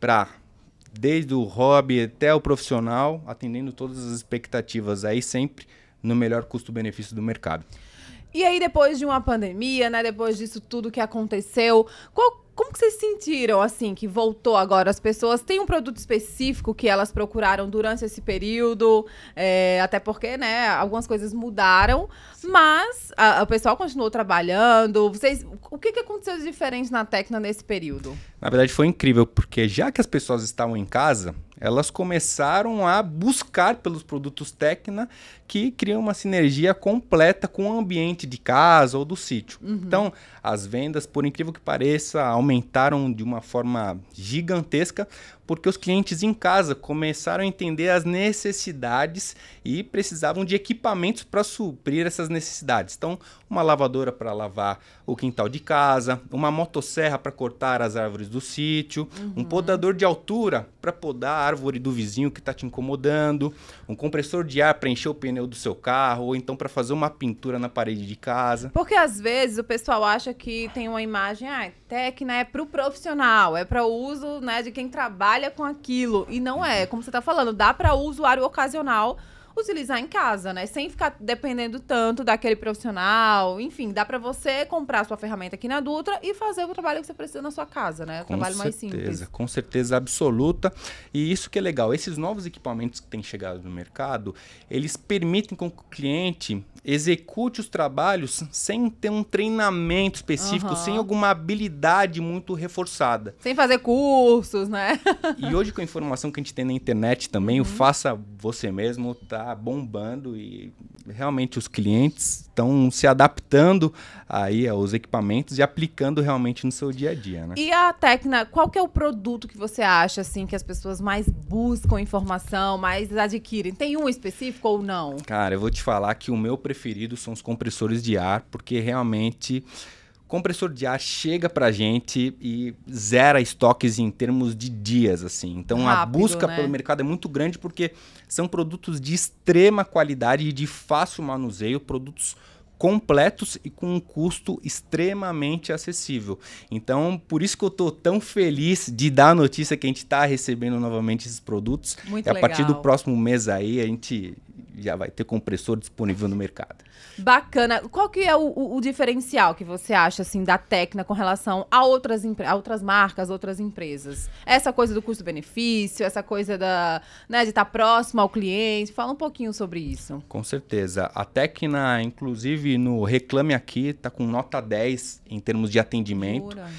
desde o hobby até o profissional, atendendo todas as expectativas aí, sempre no melhor custo-benefício do mercado. E aí, depois de uma pandemia, né, depois disso tudo que aconteceu, como que vocês sentiram, assim, que voltou agora? As pessoas têm um produto específico que elas procuraram durante esse período, até porque, né, algumas coisas mudaram, mas o pessoal continuou trabalhando. O que aconteceu de diferente na Tecna nesse período? Na verdade foi incrível, porque já que as pessoas estavam em casa, elas começaram a buscar pelos produtos Tecna que criam uma sinergia completa com o ambiente de casa ou do sítio. Então, as vendas, por incrível que pareça, aumentaram de uma forma gigantesca, porque os clientes em casa começaram a entender as necessidades e precisavam de equipamentos para suprir essas necessidades. Então, uma lavadora para lavar o quintal de casa, uma motosserra para cortar as árvores do sítio, um podador de altura para podar a árvore do vizinho que está te incomodando, um compressor de ar para encher o pneu do seu carro, ou então para fazer uma pintura na parede de casa. Porque às vezes o pessoal acha que tem uma imagem, Tecna é para o profissional, é para o uso, né, de quem trabalha com aquilo. E não é, como você está falando, dá para o usuário ocasional utilizar em casa, né? Sem ficar dependendo tanto daquele profissional. Enfim, dá para você comprar a sua ferramenta aqui na Dutra e fazer o trabalho que você precisa na sua casa, né? O trabalho mais simples. Com certeza absoluta. E isso que é legal. Esses novos equipamentos que têm chegado no mercado, eles permitem que o cliente execute os trabalhos sem ter um treinamento específico, sem alguma habilidade muito reforçada. Sem fazer cursos, né? E hoje, com a informação que a gente tem na internet também, o faça você mesmo tá bombando e realmente os clientes estão se adaptando aí aos equipamentos e aplicando realmente no seu dia a dia, né? E a Tecna, qual que é o produto que você acha, assim, que as pessoas mais buscam informação, mais adquirem? Tem um específico ou não? Cara, eu vou te falar que o meu preferido são os compressores de ar, porque realmente compressor de ar chega pra gente e zera estoques em termos de dias, assim. Então, rápido, a busca pelo mercado é muito grande porque são produtos de extrema qualidade e de fácil manuseio, produtos completos e com um custo extremamente acessível. Então, por isso que eu tô tão feliz de dar a notícia que a gente tá recebendo novamente esses produtos. Muito legal. A partir do próximo mês aí, a gente já vai ter compressor disponível no mercado. Bacana. Qual que é o diferencial que você acha, assim, da Tecna com relação a outras marcas, outras empresas? Essa coisa do custo-benefício, essa coisa de estar próximo ao cliente. Fala um pouquinho sobre isso. Com certeza. A Tecna, inclusive, no Reclame Aqui, está com nota 10 em termos de atendimento. Pura.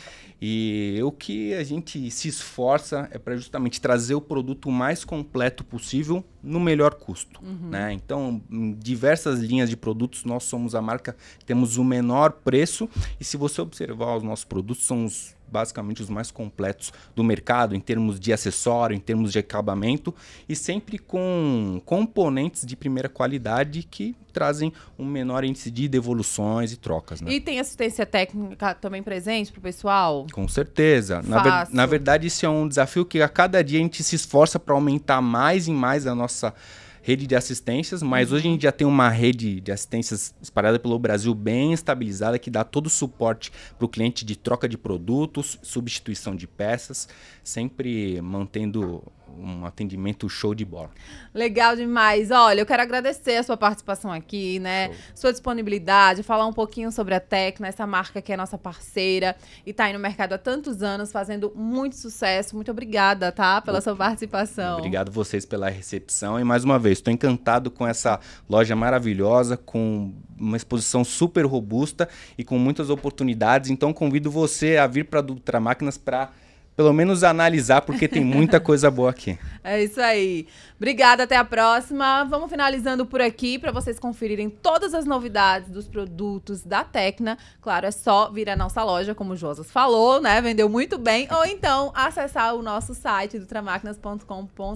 E o que a gente se esforça é para justamente trazer o produto mais completo possível no melhor custo. Né? Então, em diversas linhas de produtos, nós somos a marca que temos o menor preço. E se você observar os nossos produtos, são basicamente os mais completos do mercado, em termos de acessório, em termos de acabamento, e sempre com componentes de primeira qualidade que trazem um menor índice de devoluções e trocas. Né? E tem assistência técnica também presente para o pessoal? Com certeza. Na verdade, isso é um desafio que a cada dia a gente se esforça para aumentar mais e mais a nossa rede de assistências, mas hoje a gente já tem uma rede de assistências espalhada pelo Brasil bem estabilizada, que dá todo o suporte para o cliente de troca de produtos, substituição de peças, sempre mantendo um atendimento show de bola. Legal demais. Olha, eu quero agradecer a sua participação aqui, né? Show. Sua disponibilidade, falar um pouquinho sobre a Tecna, essa marca que é nossa parceira e está aí no mercado há tantos anos, fazendo muito sucesso. Muito obrigada, tá? Pela sua participação. Obrigado a vocês pela recepção e mais uma vez, estou encantado com essa loja maravilhosa, com uma exposição super robusta e com muitas oportunidades. Então, convido você a vir para a Dutra Máquinas para pelo menos analisar, porque tem muita coisa boa aqui. É isso aí. Obrigada, até a próxima. Vamos finalizando por aqui para vocês conferirem todas as novidades dos produtos da Tecna. Claro, é só vir à nossa loja, como o Josas falou, né? Vendeu muito bem. Ou então acessar o nosso site dutramaquinas.com.br.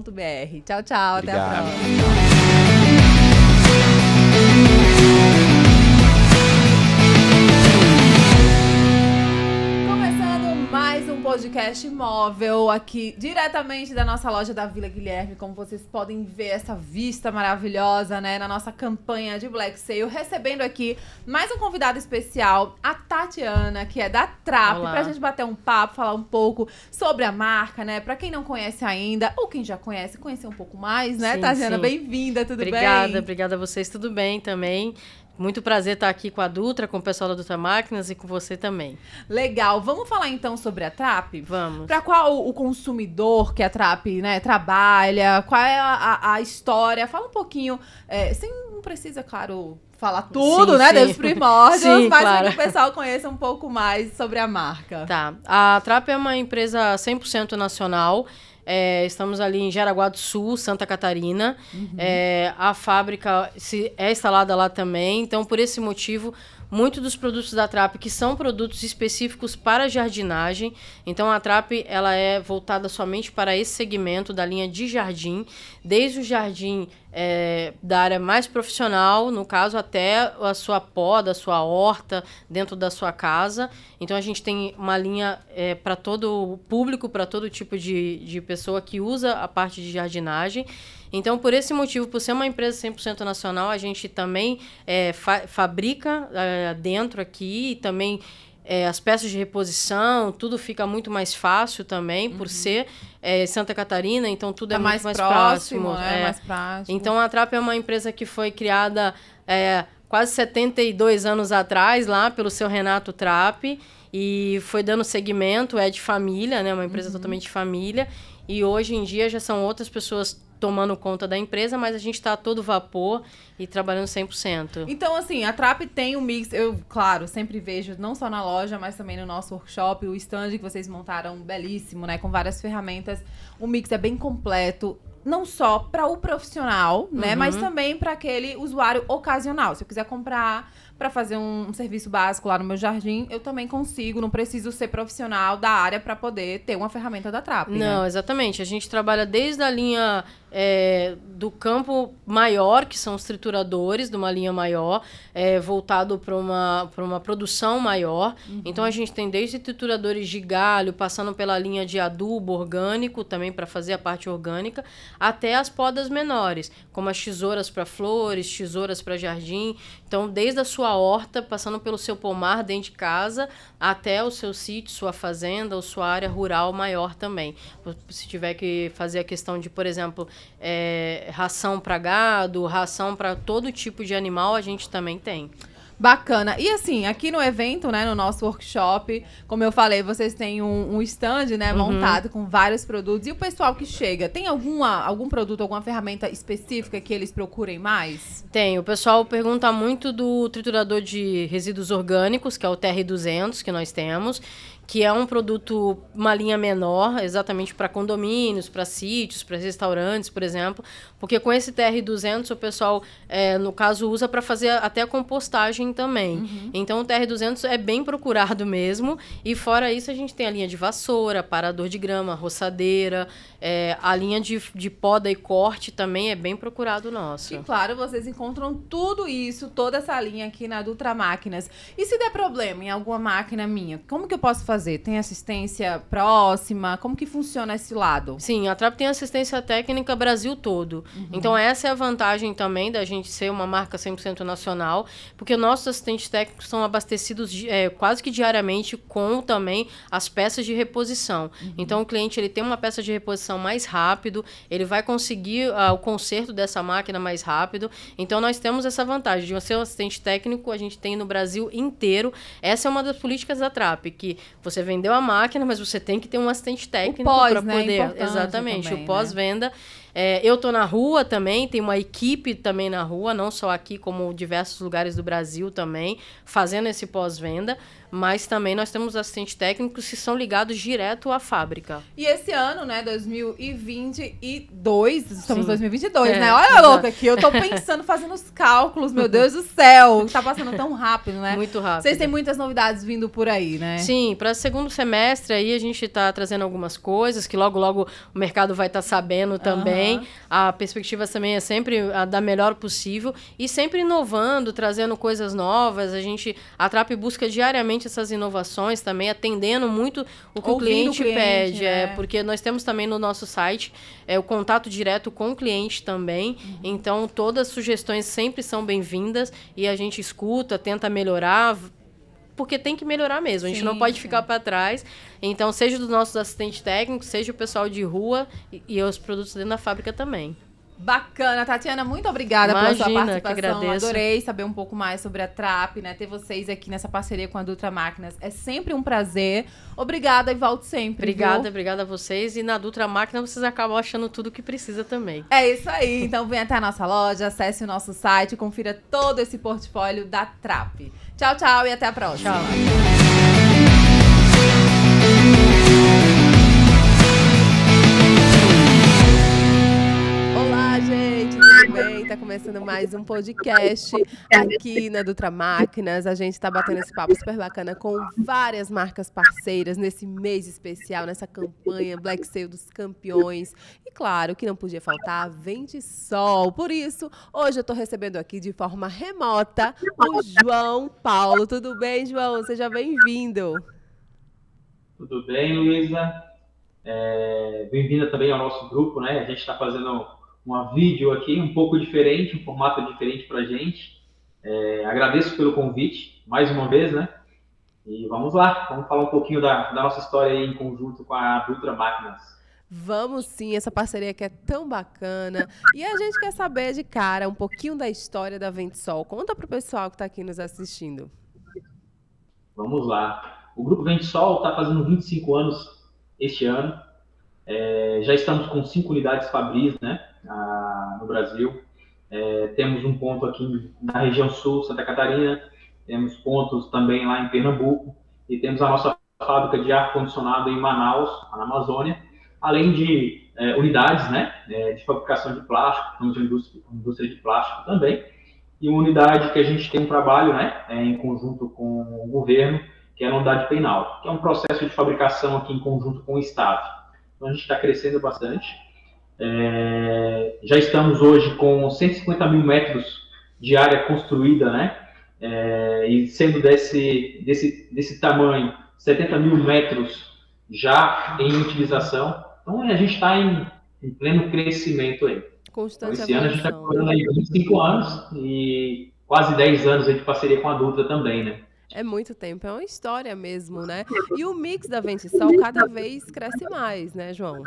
Tchau, tchau. Obrigado. Até a próxima. Podcast móvel aqui diretamente da nossa loja da Vila Guilherme. Como vocês podem ver, essa vista maravilhosa, né, na nossa campanha de Black Sale, recebendo aqui mais um convidado especial, a Tatiana, que é da Trap, pra gente bater um papo, falar um pouco sobre a marca, né, pra quem não conhece ainda, ou quem já conhece, conhecer um pouco mais, né, sim, Tatiana? Bem-vinda, tudo bem? Obrigada a vocês, tudo bem também. Muito prazer estar aqui com a Dutra, com o pessoal da Dutra Máquinas e com você também. Legal. Vamos falar então sobre a Trap? Vamos. Para qual o consumidor que a Trap, né, trabalha? Qual é a história? Fala um pouquinho, não precisa, claro, falar tudo, Sim, né? sim. Desde os primórdios, Sim, mas claro. para que o pessoal conheça um pouco mais sobre a marca. Tá. A Trap é uma empresa 100% nacional. Estamos ali em Jaraguá do Sul, Santa Catarina. A fábrica é instalada lá também. Então, por esse motivo, muitos dos produtos da Trap, que são produtos específicos para jardinagem. Então, a Trap ela é voltada somente para esse segmento da linha de jardim. Desde o jardim da área mais profissional, no caso, até a sua poda, a sua horta, dentro da sua casa. Então, a gente tem uma linha para todo o público, para todo tipo de pessoa que usa a parte de jardinagem. Então, por esse motivo, por ser uma empresa 100% nacional, a gente também fabrica dentro aqui e também as peças de reposição, tudo fica muito mais fácil também, por ser Santa Catarina, então tudo é muito mais próximo. Né? Mais prático. Então, a Trap é uma empresa que foi criada quase 72 anos atrás, lá pelo seu Renato Trap, e foi dando seguimento, é de família, né? Uma empresa totalmente de família, e hoje em dia já são outras pessoas tomando conta da empresa, mas a gente está a todo vapor e trabalhando 100%. Então, assim, a Trap tem um mix, eu, claro, sempre vejo, não só na loja, mas também no nosso workshop, o stand que vocês montaram belíssimo, né, com várias ferramentas. O mix é bem completo, não só para o profissional, né, mas também para aquele usuário ocasional. Se eu quiser comprar para fazer um serviço básico lá no meu jardim, eu também consigo, não preciso ser profissional da área para poder ter uma ferramenta da Trap. Não, né? Exatamente. A gente trabalha desde a linha do campo maior, que são os trituradores, de uma linha maior, voltado para uma produção maior. Então, a gente tem desde trituradores de galho, passando pela linha de adubo orgânico, também para fazer a parte orgânica, até as podas menores, como as tesouras para flores, tesouras para jardim. Então, desde a sua horta, passando pelo seu pomar dentro de casa, até o seu sítio, sua fazenda ou sua área rural maior também. Se tiver que fazer a questão de, por exemplo, ração para gado, ração para todo tipo de animal, a gente também tem. Bacana. E assim, aqui no evento, né, no nosso workshop, como eu falei, vocês têm um stand, né, montado com vários produtos. E o pessoal que chega, tem algum produto, alguma ferramenta específica que eles procurem mais? Tem. O pessoal pergunta muito do triturador de resíduos orgânicos, que é o TR200, que nós temos, que é um produto, uma linha menor, exatamente para condomínios, para sítios, para restaurantes, por exemplo, porque com esse TR200 o pessoal, no caso, usa para fazer até a compostagem também. Então o TR200 é bem procurado mesmo, e fora isso a gente tem a linha de vassoura, parador de grama, roçadeira, a linha de poda e corte também é bem procurado nosso. E claro, vocês encontram tudo isso, toda essa linha aqui na Dutra Máquinas. E se der problema em alguma máquina minha, como que eu posso fazer? Tem assistência próxima? Como que funciona esse lado? Sim, a Trap tem assistência técnica Brasil todo. Então, essa é a vantagem também da gente ser uma marca 100% nacional, porque nossos assistentes técnicos são abastecidos quase que diariamente com também as peças de reposição. Então, o cliente ele tem uma peça de reposição mais rápido, ele vai conseguir o conserto dessa máquina mais rápido. Então, nós temos essa vantagem de ser um assistente técnico, a gente tem no Brasil inteiro. Essa é uma das políticas da Trap, que você vendeu a máquina, mas você tem que ter um assistente técnico para poder. Exatamente, também, o pós-venda. Eu estou na rua também, tem uma equipe também na rua, não só aqui, como diversos lugares do Brasil também, fazendo esse pós-venda, mas também nós temos assistentes técnicos que são ligados direto à fábrica. E esse ano, né, 2022, estamos em 2022, né? Olha a louca aqui, eu tô pensando, fazendo os cálculos, meu Deus do céu, tá passando tão rápido, né? Muito rápido. Vocês têm muitas novidades vindo por aí, né? Sim, para segundo semestre aí a gente tá trazendo algumas coisas que logo o mercado vai estar sabendo também. A perspectiva também é sempre a da melhor possível e sempre inovando, trazendo coisas novas. A Trap busca diariamente essas inovações também, atendendo muito o que o cliente pede. Né? Porque nós temos também no nosso site o contato direto com o cliente também. Então, todas as sugestões sempre são bem-vindas e a gente escuta, tenta melhorar, porque tem que melhorar mesmo. A gente não pode ficar para trás. Então, seja dos nossos assistentes técnicos, seja o pessoal de rua e os produtos dentro da fábrica também. Bacana, Tatiana, muito obrigada pela sua participação. Adorei saber um pouco mais sobre a Trap, né? Ter vocês aqui nessa parceria com a Dutra Máquinas é sempre um prazer. Obrigada e volte sempre. Obrigada a vocês. E na Dutra Máquinas vocês acabam achando tudo que precisa também. É isso aí. Então vem até a nossa loja, acesse o nosso site, confira todo esse portfólio da Trap. Tchau, tchau e até a próxima. Tchau. Tudo bem? Tá começando mais um podcast aqui na Dutra Máquinas. A gente tá batendo esse papo super bacana com várias marcas parceiras nesse mês especial, nessa campanha Black Sale dos Campeões. E claro, que não podia faltar a Ventisol. Por isso, hoje eu tô recebendo aqui de forma remota o João Paulo. Tudo bem, João? Seja bem-vindo. Tudo bem, Luísa? Bem-vinda também ao nosso grupo, né? A gente está fazendo uma vídeo aqui um pouco diferente, um formato diferente para a gente. Agradeço pelo convite, mais uma vez, né? E vamos lá, vamos falar um pouquinho da nossa história aí em conjunto com a Dutra Máquinas. Vamos sim, essa parceria que é tão bacana. E a gente quer saber de cara um pouquinho da história da Ventisol. Conta para o pessoal que está aqui nos assistindo. Vamos lá. O Grupo Ventisol está fazendo 25 anos este ano. Já estamos com 5 unidades Fabris, né, no Brasil. Temos um ponto aqui na região sul, Santa Catarina. Temos pontos também lá em Pernambuco. E temos a nossa fábrica de ar-condicionado em Manaus, na Amazônia. Além de unidades, né, de fabricação de plástico, temos indústria de plástico também. E uma unidade que a gente tem um trabalho, né, em conjunto com o governo, que é a unidade Penal, que é um processo de fabricação aqui em conjunto com o Estado. Então a gente está crescendo bastante. Já estamos hoje com 150 mil metros de área construída, né? E sendo desse tamanho, 70 mil metros já em utilização. Então a gente está em pleno crescimento aí. Constante Esse ano a gente está comemorando aí 25 anos e quase 10 anos de parceria com a Dutra também, né? É muito tempo, é uma história mesmo, né? E o mix da Ventisol cada vez cresce mais, né, João?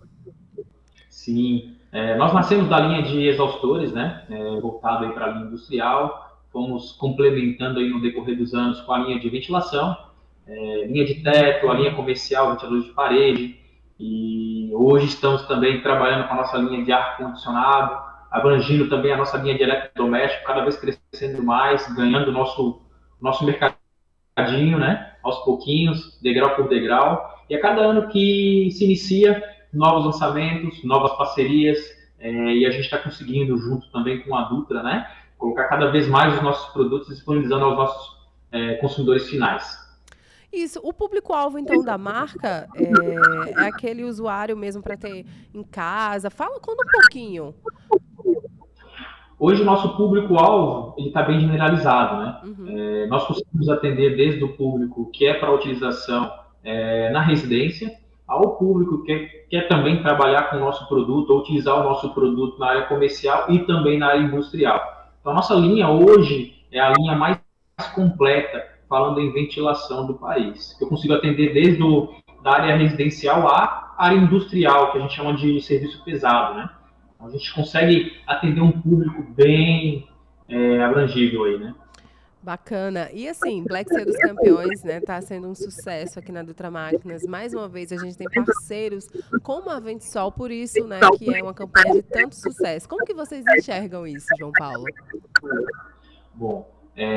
Sim, nós nascemos da linha de exaustores, né? Voltado aí para a linha industrial, fomos complementando aí no decorrer dos anos com a linha de ventilação, linha de teto, a linha comercial, ventiladores de parede, e hoje estamos também trabalhando com a nossa linha de ar-condicionado, abrangindo também a nossa linha de eletrodoméstico, cada vez crescendo mais, ganhando o nosso mercadinho, né? Aos pouquinhos, degrau por degrau. E a cada ano que se inicia, novos lançamentos, novas parcerias, e a gente está conseguindo, junto também com a Dutra, né? Colocar cada vez mais os nossos produtos disponibilizando aos nossos consumidores finais. Isso, o público-alvo, então, da marca é aquele usuário mesmo para ter em casa. Conta um pouquinho. Hoje o nosso público-alvo está bem generalizado, né? Uhum. Nós conseguimos atender desde o público que é para utilização na residência, ao público que quer também trabalhar com o nosso produto, ou utilizar o nosso produto na área comercial e também na área industrial. Então a nossa linha hoje é a linha mais completa, falando em ventilação do país. Eu consigo atender desde da área residencial à área industrial, que a gente chama de serviço pesado, né? A gente consegue atender um público bem abrangível aí, né? Bacana. E assim, Black Sale dos Campeões, né, tá sendo um sucesso aqui na Dutra Máquinas. Mais uma vez, a gente tem parceiros como a Ventisol, por isso, né, que é uma campanha de tanto sucesso. Como que vocês enxergam isso, João Paulo? Bom,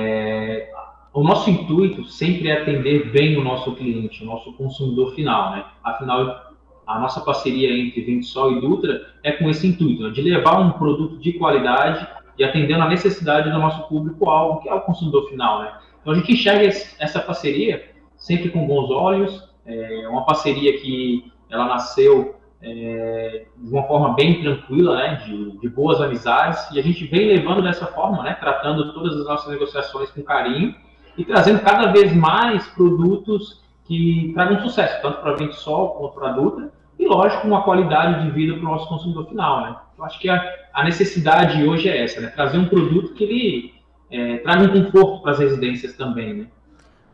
o nosso intuito sempre é atender bem o nosso cliente, o nosso consumidor final, né? Afinal, a nossa parceria entre Ventisol e Dutra é com esse intuito, né, de levar um produto de qualidade e atendendo a necessidade do nosso público-alvo, que é o consumidor final, né? Então a gente enxerga essa parceria sempre com bons olhos, uma parceria que ela nasceu de uma forma bem tranquila, né, de boas amizades, e a gente vem levando dessa forma, né, tratando todas as nossas negociações com carinho e trazendo cada vez mais produtos que tragam sucesso, tanto para a Ventisol quanto para a Dutra, e lógico, uma qualidade de vida para o nosso consumidor final, né? Eu acho que a necessidade hoje é essa, né? Trazer um produto que ele traga um conforto para as residências também, né?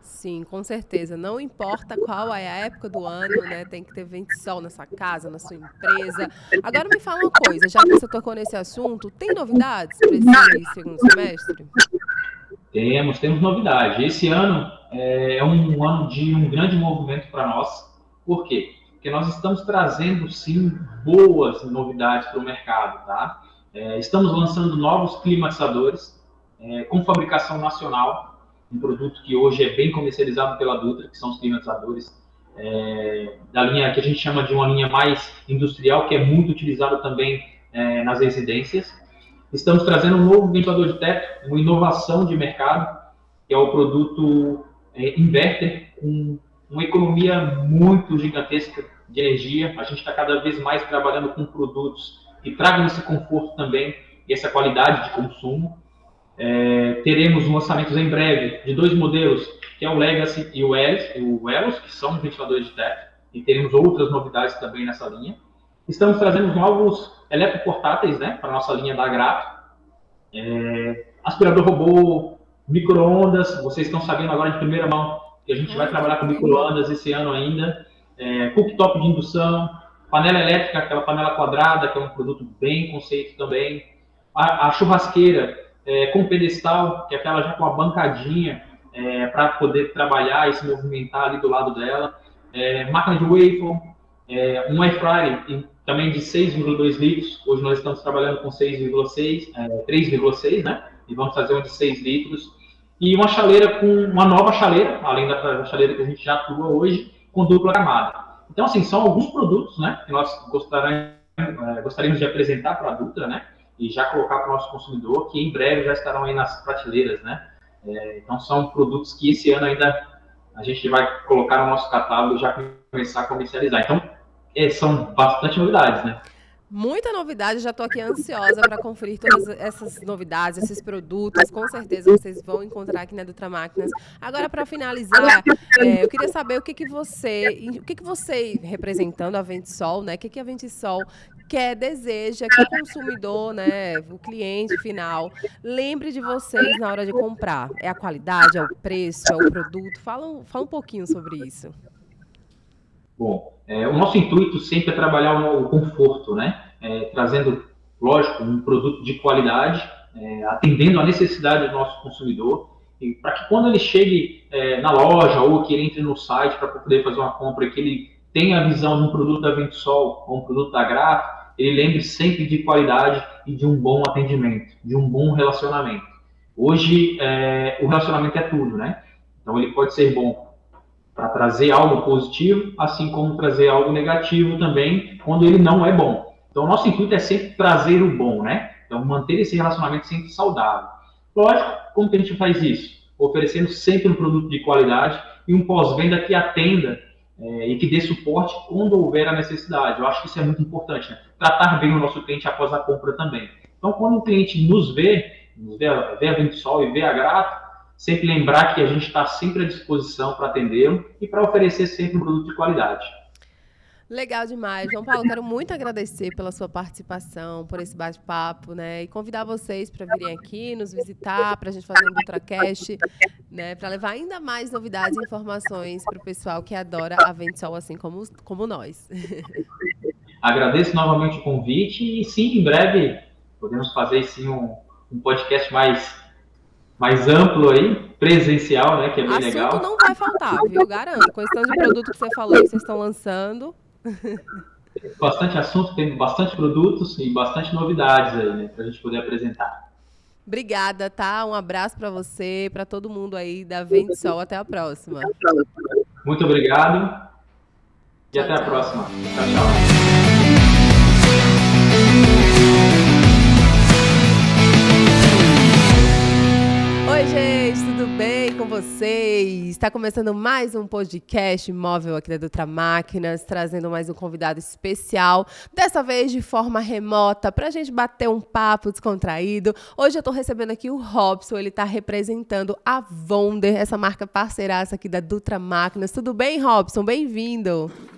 Sim, com certeza. Não importa qual é a época do ano, né? Tem que ter vento e sol na sua casa, na sua empresa. Agora me fala uma coisa, já que você tocou nesse assunto, tem novidades para esse segundo semestre? Temos novidade. Esse ano é um ano de um grande movimento para nós. Por quê? Porque nós estamos trazendo, sim, boas novidades para o mercado, tá? Estamos lançando novos climatizadores com fabricação nacional, um produto que hoje é bem comercializado pela Dutra, que são os climatizadores da linha que a gente chama de uma linha mais industrial, que é muito utilizado também nas residências. Estamos trazendo um novo ventilador de teto, uma inovação de mercado, que é o produto inverter, com uma economia muito gigantesca de energia. A gente está cada vez mais trabalhando com produtos que tragam esse conforto também e essa qualidade de consumo. Teremos lançamentos em breve de 2 modelos, que é o Legacy e o Elos, que são ventiladores de teto, e teremos outras novidades também nessa linha. Estamos trazendo novos eletroportáteis, né, para a nossa linha da Grato. Aspirador robô, micro-ondas, vocês estão sabendo agora de primeira mão que a gente vai trabalhar com micro-ondas esse ano ainda. Cooktop de indução, panela elétrica, aquela panela quadrada, que é um produto bem conceito também. A churrasqueira com pedestal, que é aquela já com a bancadinha para poder trabalhar e se movimentar ali do lado dela. Máquina de waffle, um air fryer também de 6,2 litros. Hoje nós estamos trabalhando com 3,6, né? E vamos fazer uma de 6 litros. E uma chaleira uma nova chaleira, além da chaleira que a gente já atua hoje, com dupla camada. Então, assim, são alguns produtos, né, que nós gostaríamos de apresentar para a Dutra, né? E já colocar para o nosso consumidor, que em breve já estarão aí nas prateleiras, né? Então, são produtos que esse ano ainda a gente vai colocar no nosso catálogo e já começar a comercializar. Então, são bastante novidades, né? Muita novidade, já estou aqui ansiosa para conferir todas essas novidades, esses produtos. Com certeza vocês vão encontrar aqui na Dutra Máquinas. Agora, para finalizar, eu queria saber o que você, representando a Ventisol, né? O que a Ventisol quer, deseja que o consumidor, né, o cliente final, lembre de vocês na hora de comprar. É a qualidade, é o preço, é o produto? Fala um pouquinho sobre isso. Bom, o nosso intuito sempre é trabalhar o conforto, né? Trazendo, lógico, um produto de qualidade, atendendo a necessidade do nosso consumidor, e para que quando ele chegue na loja ou que ele entre no site para poder fazer uma compra, que ele tenha a visão de um produto da Ventisol ou um produto da Grato, ele lembre sempre de qualidade e de um bom atendimento, de um bom relacionamento. Hoje, o relacionamento é tudo, né? Então, ele pode ser bom para trazer algo positivo, assim como trazer algo negativo também, quando ele não é bom. Então, o nosso intuito é sempre trazer o bom, né? Então, manter esse relacionamento sempre saudável. Lógico, como que a gente faz isso? Oferecendo sempre um produto de qualidade e um pós-venda que atenda e que dê suporte quando houver a necessidade. Eu acho que isso é muito importante, né? Tratar bem o nosso cliente após a compra também. Então, quando o cliente nos vê a Ventisol e vê a Grato, sempre lembrar que a gente está sempre à disposição para atendê-lo e para oferecer sempre um produto de qualidade. Legal demais. João Paulo, quero muito agradecer pela sua participação, por esse bate-papo, né? E convidar vocês para virem aqui, nos visitar, para a gente fazer um DutraCast, né? Para levar ainda mais novidades e informações para o pessoal que adora a Ventisol, assim como nós. Agradeço novamente o convite e, sim, em breve podemos fazer, sim, um podcast mais amplo aí, presencial, né, que é bem legal. Assunto não vai faltar, viu? Garanto. Questão de produto que você falou que vocês estão lançando. Bastante assunto, tem bastante produtos e bastante novidades aí, né, pra gente poder apresentar. Obrigada, tá? Um abraço para você, para todo mundo aí da Ventisol. Até a próxima. Muito obrigado e até a próxima. Tchau, tchau. Oi, gente, tudo bem com vocês? Está começando mais um podcast móvel aqui da Dutra Máquinas, trazendo mais um convidado especial, dessa vez de forma remota, para a gente bater um papo descontraído. Hoje eu estou recebendo aqui o Robson, ele está representando a Wonder, essa marca parceiraça aqui da Dutra Máquinas. Tudo bem, Robson? Bem-vindo!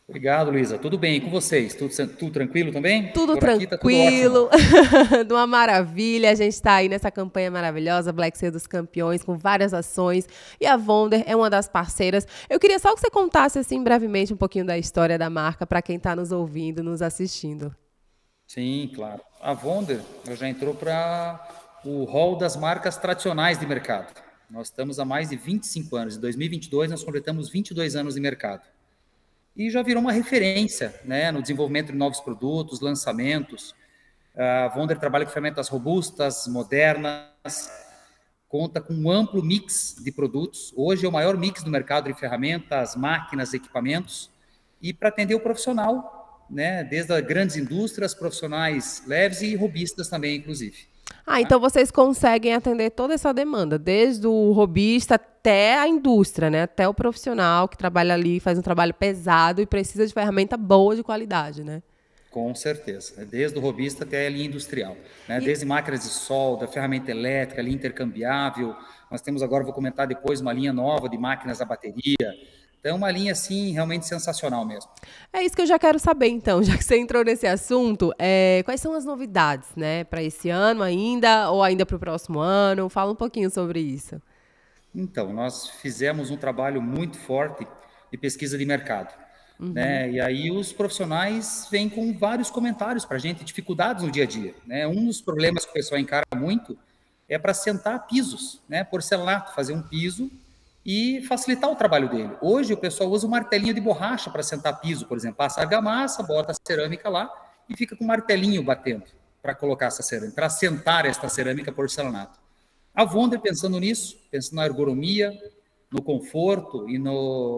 Obrigado, Luísa. Tudo bem, e com vocês? Tudo tranquilo também? Tudo Por aqui tranquilo, tá tudo ótimo. de uma maravilha. A gente está aí nessa campanha maravilhosa, Black Sale dos Campeões, com várias ações. E a Wonder é uma das parceiras. Eu queria só que você contasse, assim, brevemente, um pouquinho da história da marca para quem está nos ouvindo, nos assistindo. Sim, claro. A Wonder já entrou para o hall das marcas tradicionais de mercado. Nós estamos há mais de 25 anos. Em 2022, nós completamos 22 anos de mercado. E já virou uma referência, né, no desenvolvimento de novos produtos, lançamentos. A Wonder trabalha com ferramentas robustas, modernas, conta com um amplo mix de produtos. Hoje é o maior mix do mercado de ferramentas, máquinas, equipamentos. E para atender o profissional, né, desde as grandes indústrias, profissionais leves e robistas também, inclusive. Então vocês conseguem atender toda essa demanda, desde o robista até a indústria, né? Até o profissional que trabalha ali, faz um trabalho pesado e precisa de ferramenta boa de qualidade, né? Com certeza, desde o robista até a linha industrial, né? Desde máquinas de solda, ferramenta elétrica, linha intercambiável. Nós temos agora, vou comentar depois, uma linha nova de máquinas a bateria. Então, uma linha, assim, realmente sensacional mesmo. É isso que eu já quero saber, então, já que você entrou nesse assunto, quais são as novidades, né, para esse ano ainda, ou ainda para o próximo ano? Fala um pouquinho sobre isso. Então, nós fizemos um trabalho muito forte de pesquisa de mercado, né? E aí os profissionais vêm com vários comentários para a gente, dificuldades no dia a dia, né? Um dos problemas que o pessoal encara muito é para sentar pisos, né? Porcelanato, fazer um piso e facilitar o trabalho dele. Hoje o pessoal usa um martelinho de borracha para sentar piso, por exemplo, passa argamassa, bota a cerâmica lá e fica com um martelinho batendo para colocar essa cerâmica, para assentar esta cerâmica porcelanato. A Wonder, pensando nisso, pensando na ergonomia, no conforto e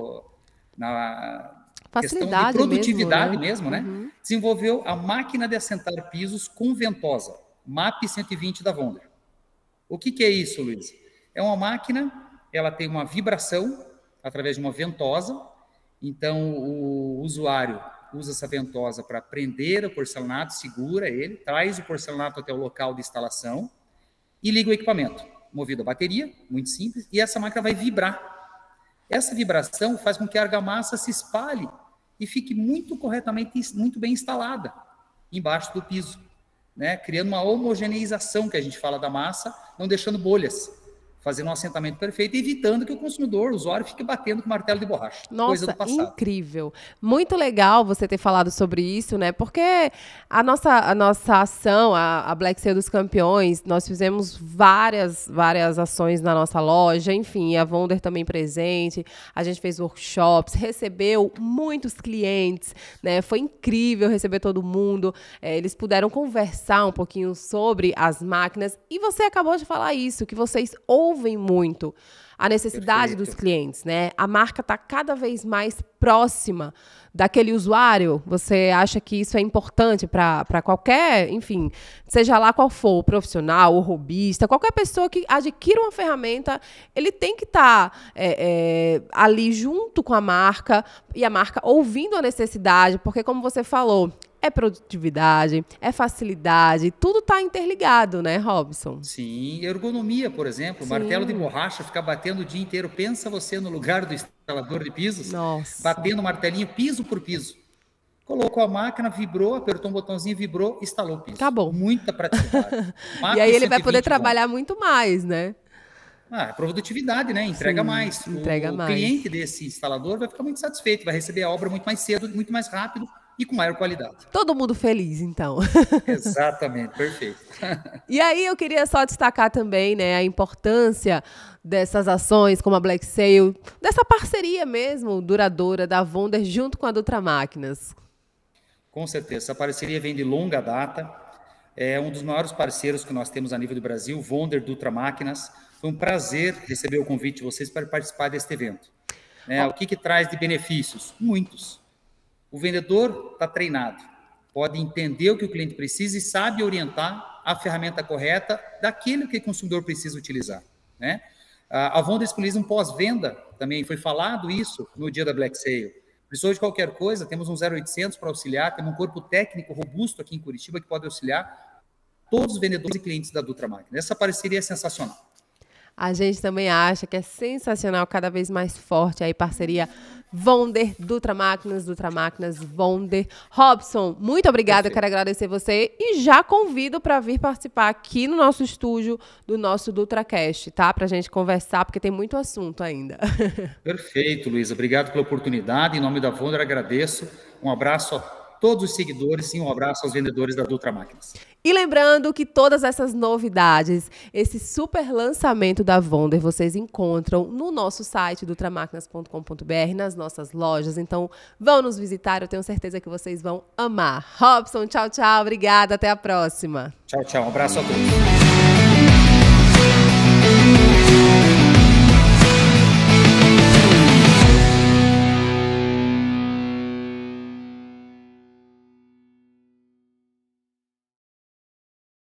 na questão de produtividade mesmo, né? Desenvolveu a máquina de assentar pisos com ventosa, MAP 120 da Wonder. O que é isso, Luiz? É uma máquina, ela tem uma vibração através de uma ventosa, então o usuário usa essa ventosa para prender o porcelanato, segura ele, traz o porcelanato até o local de instalação e liga o equipamento, movido a bateria, muito simples, e essa máquina vai vibrar. Essa vibração faz com que a argamassa se espalhe e fique muito corretamente, muito bem instalada embaixo do piso, né? Criando uma homogeneização, que a gente fala da massa, não deixando bolhas, fazendo um assentamento perfeito, evitando que o consumidor, o usuário, fique batendo com martelo de borracha. Nossa, coisa do passado. Incrível. Muito legal você ter falado sobre isso, né? Porque a nossa ação, a Black Sale dos Campeões, nós fizemos várias ações na nossa loja, enfim, a Wonder também presente, a gente fez workshops, recebeu muitos clientes, né? Foi incrível receber todo mundo, eles puderam conversar um pouquinho sobre as máquinas, e você acabou de falar isso, que vocês ouvem muito a necessidade dos clientes, né? A marca está cada vez mais próxima daquele usuário. Você acha que isso é importante para qualquer, enfim, seja lá qual for, o profissional, o robista, qualquer pessoa que adquira uma ferramenta, ele tem que estar ali junto com a marca, e a marca ouvindo a necessidade, porque, como você falou, é produtividade, é facilidade, tudo está interligado, né, Robson? Sim, ergonomia, por exemplo, martelo de borracha, ficar batendo o dia inteiro. Pensa você no lugar do instalador de pisos, batendo o martelinho piso por piso. Colocou a máquina, vibrou, apertou um botãozinho, vibrou, instalou o piso. Acabou. Muita praticidade. E aí ele vai poder trabalhar muito mais, né? Produtividade, né? Entrega mais. Entrega mais. O cliente desse instalador vai ficar muito satisfeito, vai receber a obra muito mais cedo, muito mais rápido e com maior qualidade. Todo mundo feliz, então. Exatamente, perfeito. E aí eu queria só destacar também, né, a importância dessas ações como a Black Sale, dessa parceria mesmo duradoura da Wonder junto com a Dutra Máquinas. Com certeza, essa parceria vem de longa data, é um dos maiores parceiros que nós temos a nível do Brasil, Wonder Dutra Máquinas. Foi um prazer receber o convite de vocês para participar deste evento. O que traz de benefícios? Muitos. O vendedor está treinado, pode entender o que o cliente precisa e sabe orientar a ferramenta correta daquilo que o consumidor precisa utilizar, né? A Wonder disponibiliza um pós-venda, também foi falado isso no dia da Black Sale. Precisou de qualquer coisa, temos um 0800 para auxiliar, temos um corpo técnico robusto aqui em Curitiba que pode auxiliar todos os vendedores e clientes da Dutra Máquina. Essa parceria é sensacional. A gente também acha que é sensacional, cada vez mais forte aí, parceria Wonder, Dutra Máquinas, Wonder. Robson, muito obrigada, eu quero agradecer você e já convido para vir participar aqui no nosso estúdio do nosso DutraCast, tá? Pra gente conversar, porque tem muito assunto ainda. Perfeito, Luísa. Obrigado pela oportunidade. Em nome da Wonder, agradeço. Um abraço a todos os seguidores e um abraço aos vendedores da Dutra Máquinas. E lembrando que todas essas novidades, esse super lançamento da Wonder, vocês encontram no nosso site dutramaquinas.com.br, nas nossas lojas. Então, vão nos visitar, eu tenho certeza que vocês vão amar. Robson, tchau, tchau. Obrigada, até a próxima. Tchau, tchau. Um abraço a todos.